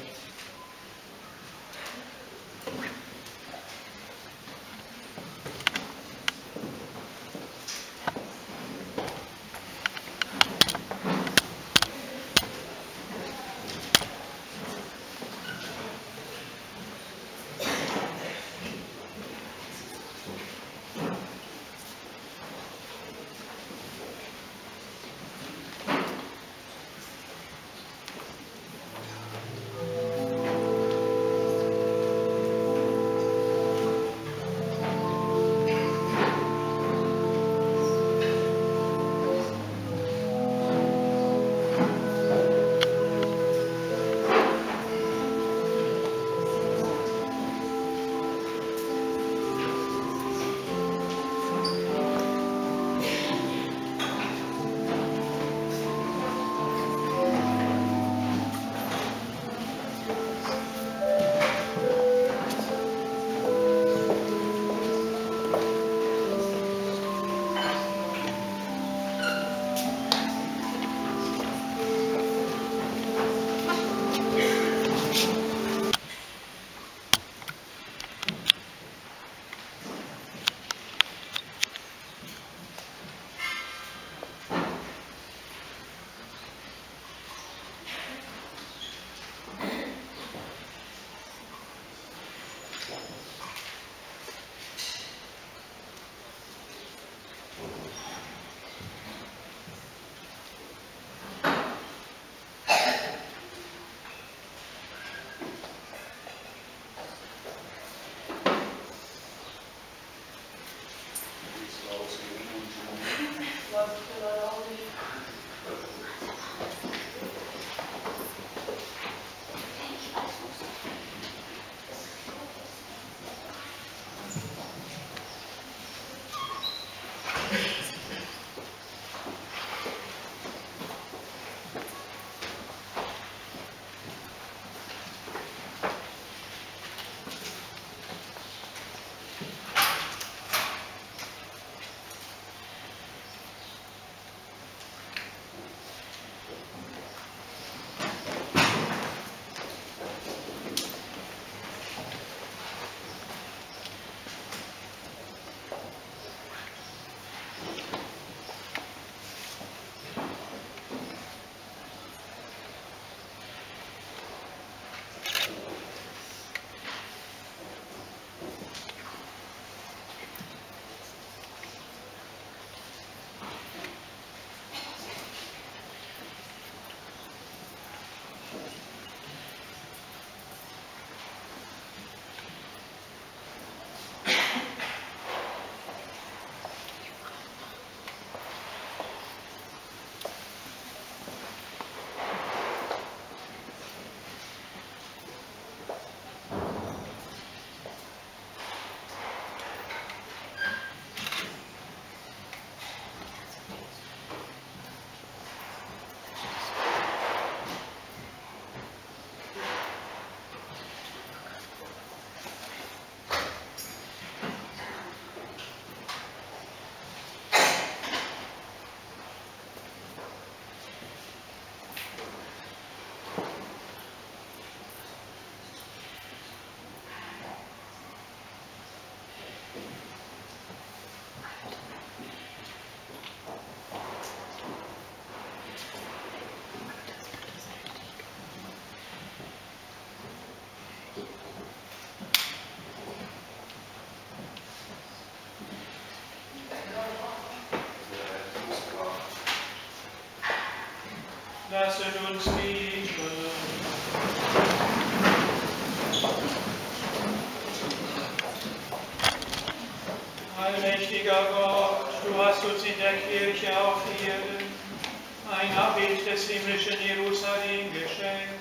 Allmächtiger Gott, du hast uns in der Kirche auf Erden ein Abbild des himmlischen Jerusalem geschenkt.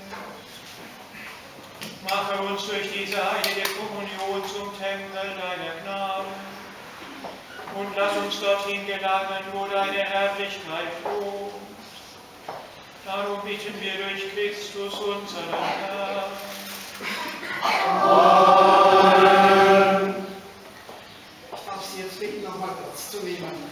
Mache uns durch diese heilige Kommunion zum Tempel deiner Gnaden und lass uns dorthin gelangen, wo deine Herrlichkeit wohnt. Darum bitten wir durch Christus, unseren Herrn. Amen. Ich darf Sie jetzt bitten, nochmal Platz zu nehmen.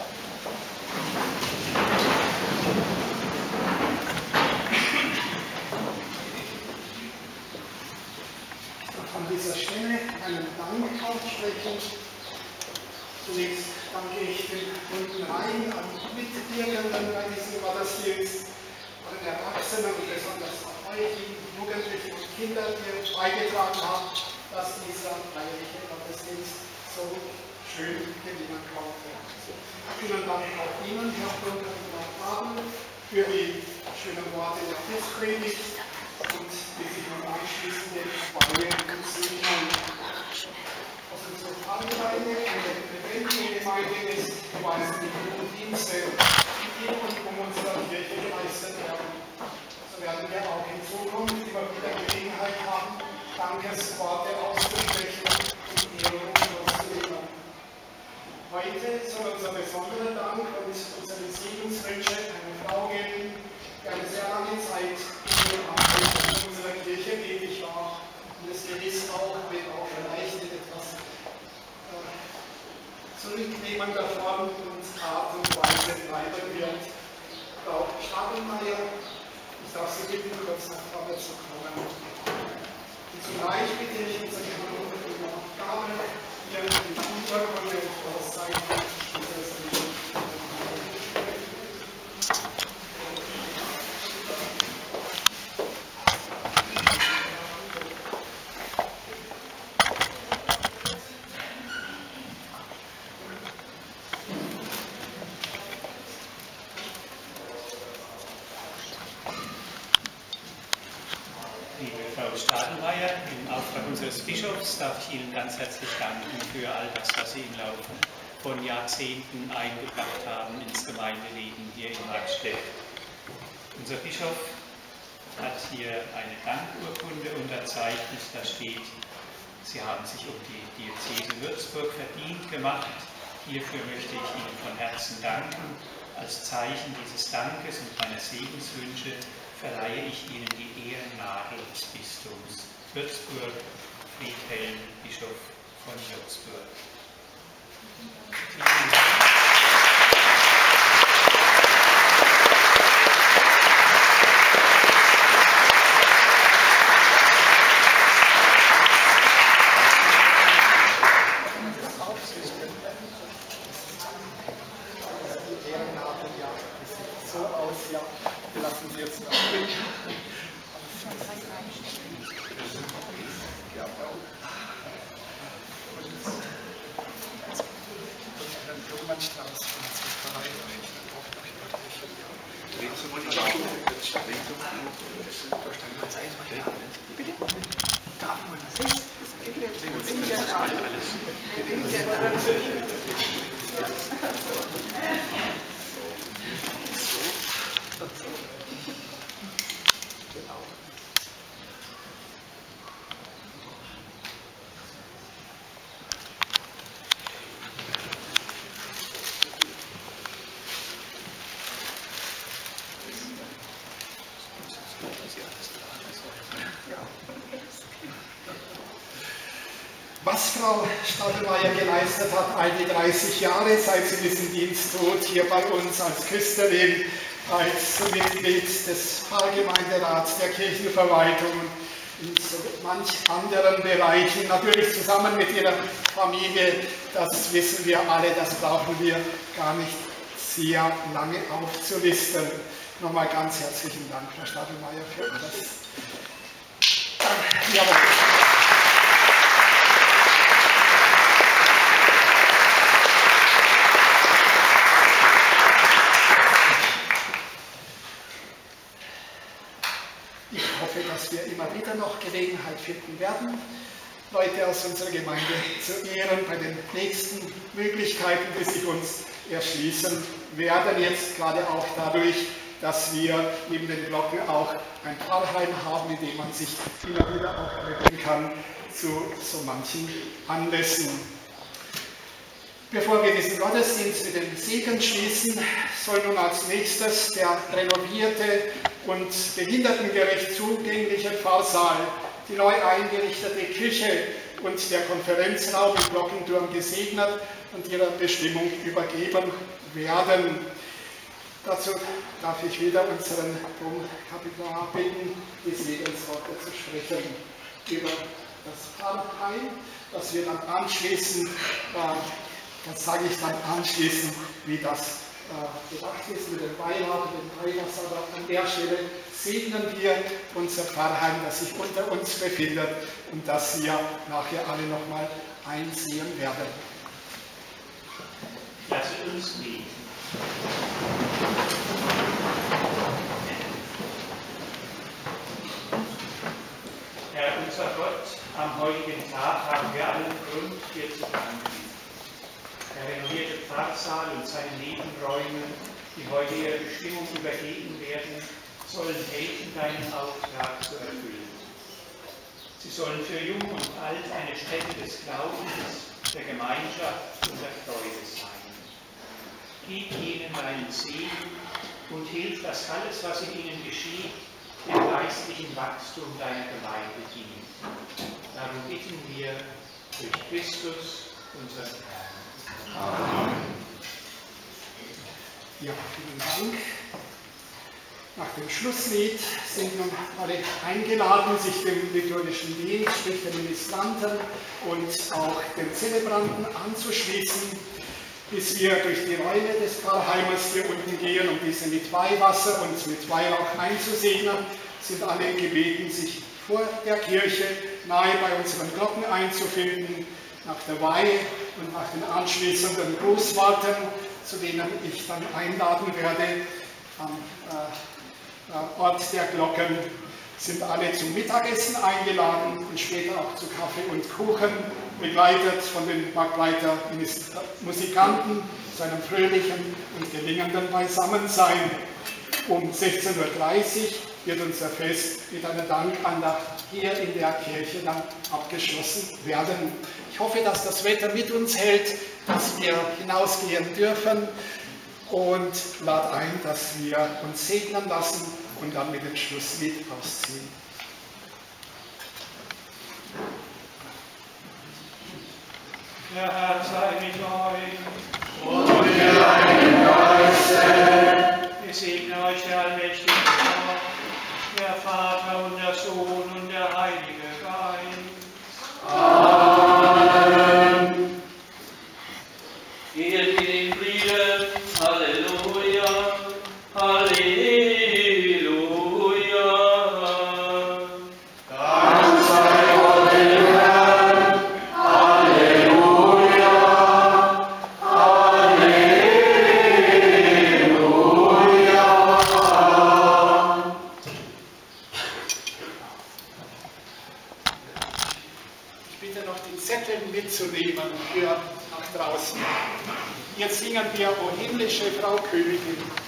Ich darf an dieser Stelle einen Dank aussprechen. Zunächst danke ich den bunten Reihen an Mitwirkenden bei diesem Gottesdienst, allen Erwachsenen und besonders auch euch, Jugendlichen und Kindern, die beigetragen haben, dass dieser feierliche Gottesdienst so schön gelingen konnte. Vielen Dank auch Ihnen, Herr Brunner und Abel, für die schönen Worte der Festpredigt und die sich nun anschließende Weihe und Segnung. Aus unserer Pfarrgemeinde, eine lebendige Gemeinde ist, beweisen die guten Dienste, die in und um unsere Kirche geleistet werden. So werden wir auch in Zukunft immer wieder Gelegenheit haben, Dankesworte auszusprechen und Ehrung loszunehmen. Heute soll unser besonderer Dank und unsere Segenswünsche eine Frau geben, die eine sehr lange Zeit in dem Amt unserer Kirche tätig war und es gewiss auch, wenn auch vielleicht in etwas zurücknehmender Form und Art und Weise bleiben wird. Frau Stadelmeier, ich darf Sie bitten, kurz nach vorne zu kommen. Und zugleich bitte ich unsere Herren und Damen, hier die Untergründe und Vorzeichen dieses Stadelmeier, im Auftrag unseres Bischofs darf ich Ihnen ganz herzlich danken für all das, was Sie im Laufe von Jahrzehnten eingebracht haben ins Gemeindeleben hier in Markstedt. Unser Bischof hat hier eine Dankurkunde unterzeichnet, da steht, Sie haben sich um die Diözese Würzburg verdient gemacht. Hierfür möchte ich Ihnen von Herzen danken. Als Zeichen dieses Dankes und meiner Segenswünsche verleihe ich Ihnen die Ehrennadel des Bistums Würzburg, Friedhelm, Bischof von Würzburg. Die Ehrennadel, ja, das sieht so aus, ja. Wir lassen Sie jetzt noch. Was Frau Stadelmeier geleistet hat, all die 30 Jahre, seit sie diesen Dienst tut, hier bei uns als Küsterin, als Mitglied des Pfarrgemeinderats, der Kirchenverwaltung und in so manch anderen Bereichen, natürlich zusammen mit ihrer Familie, das wissen wir alle, das brauchen wir gar nicht sehr lange aufzulisten. Nochmal ganz herzlichen Dank, Frau Stadelmeier, für das. Jawohl. Ich hoffe, dass wir immer wieder noch Gelegenheit finden werden, Leute aus unserer Gemeinde zu ehren bei den nächsten Möglichkeiten, die sich uns erschließen werden. Jetzt gerade auch dadurch, dass wir neben den Glocken auch ein Pfarrheim haben, in dem man sich immer wieder auch treffen kann zu so manchen Anlässen. Bevor wir diesen Gottesdienst mit dem Segen schließen, soll nun als nächstes der renovierte und behindertengerecht zugängliche Pfarrsaal, die neu eingerichtete Küche und der Konferenzraum im Glockenturm gesegnet und ihrer Bestimmung übergeben werden. Dazu darf ich wieder unseren Domkapitular bitten, die Segensworte zu sprechen über das Pfarrheim, das wir dann anschließend, das sage ich dann anschließend, wie das gedacht ist mit dem Beirat und dem Weihwasser, aber an der Stelle segnen wir unser Pfarrheim, das sich unter uns befindet und das wir nachher alle nochmal einsehen werden. Lasse uns beten. Herr unser Gott, am heutigen Tag haben wir allen Grund, dir zu danken. Der renovierte Pfarrsaal und seine Nebenräume, die heute ihrer Bestimmung übergeben werden, sollen helfen, deinen Auftrag zu erfüllen. Sie sollen für Jung und Alt eine Stätte des Glaubens, der Gemeinschaft und der Freude sein. Gib ihnen deinen Segen und hilf, dass alles, was in ihnen geschieht, dem geistlichen Wachstum deiner Gemeinde dient. Darum bitten wir durch Christus, unseren Herrn. Amen. Ja, vielen Dank. Nach dem Schlusslied sind nun alle eingeladen, sich dem liturgischen Dienst, sprich den Ministranten und auch den Zelebranten anzuschließen, bis wir durch die Räume des Pfarrheimes hier unten gehen, um diese mit Weihwasser und mit Weihrauch einzusegnen, sind alle gebeten, sich vor der Kirche nahe bei unseren Glocken einzufinden, nach der Weihe und nach den anschließenden Grußworten, zu denen ich dann einladen werde. Am Ort der Glocken sind alle zum Mittagessen eingeladen und später auch zu Kaffee und Kuchen, begleitet von den Marktleiter Musikanten zu einem fröhlichen und gelingenden Beisammensein. Um 16:30 Uhr wird unser Fest mit einer Dankandacht hier in der Kirche dann abgeschlossen werden. Ich hoffe, dass das Wetter mit uns hält, dass wir hinausgehen dürfen und lade ein, dass wir uns segnen lassen und dann mit dem Schlusslied ausziehen. Der Herr sei mit euch. Und mit deinem Geiste. Ich segne euch der allmächtige Gott, der Vater und der Sohn und der Heilige Geist. Amen. Geht in den Frieden. Halleluja. Halleluja. Dank sei Gott dem Herrn. Halleluja. Halleluja. Ich bitte noch die Zettel mitzunehmen für nach draußen. Jetzt singen wir O himmlische Frau Königin.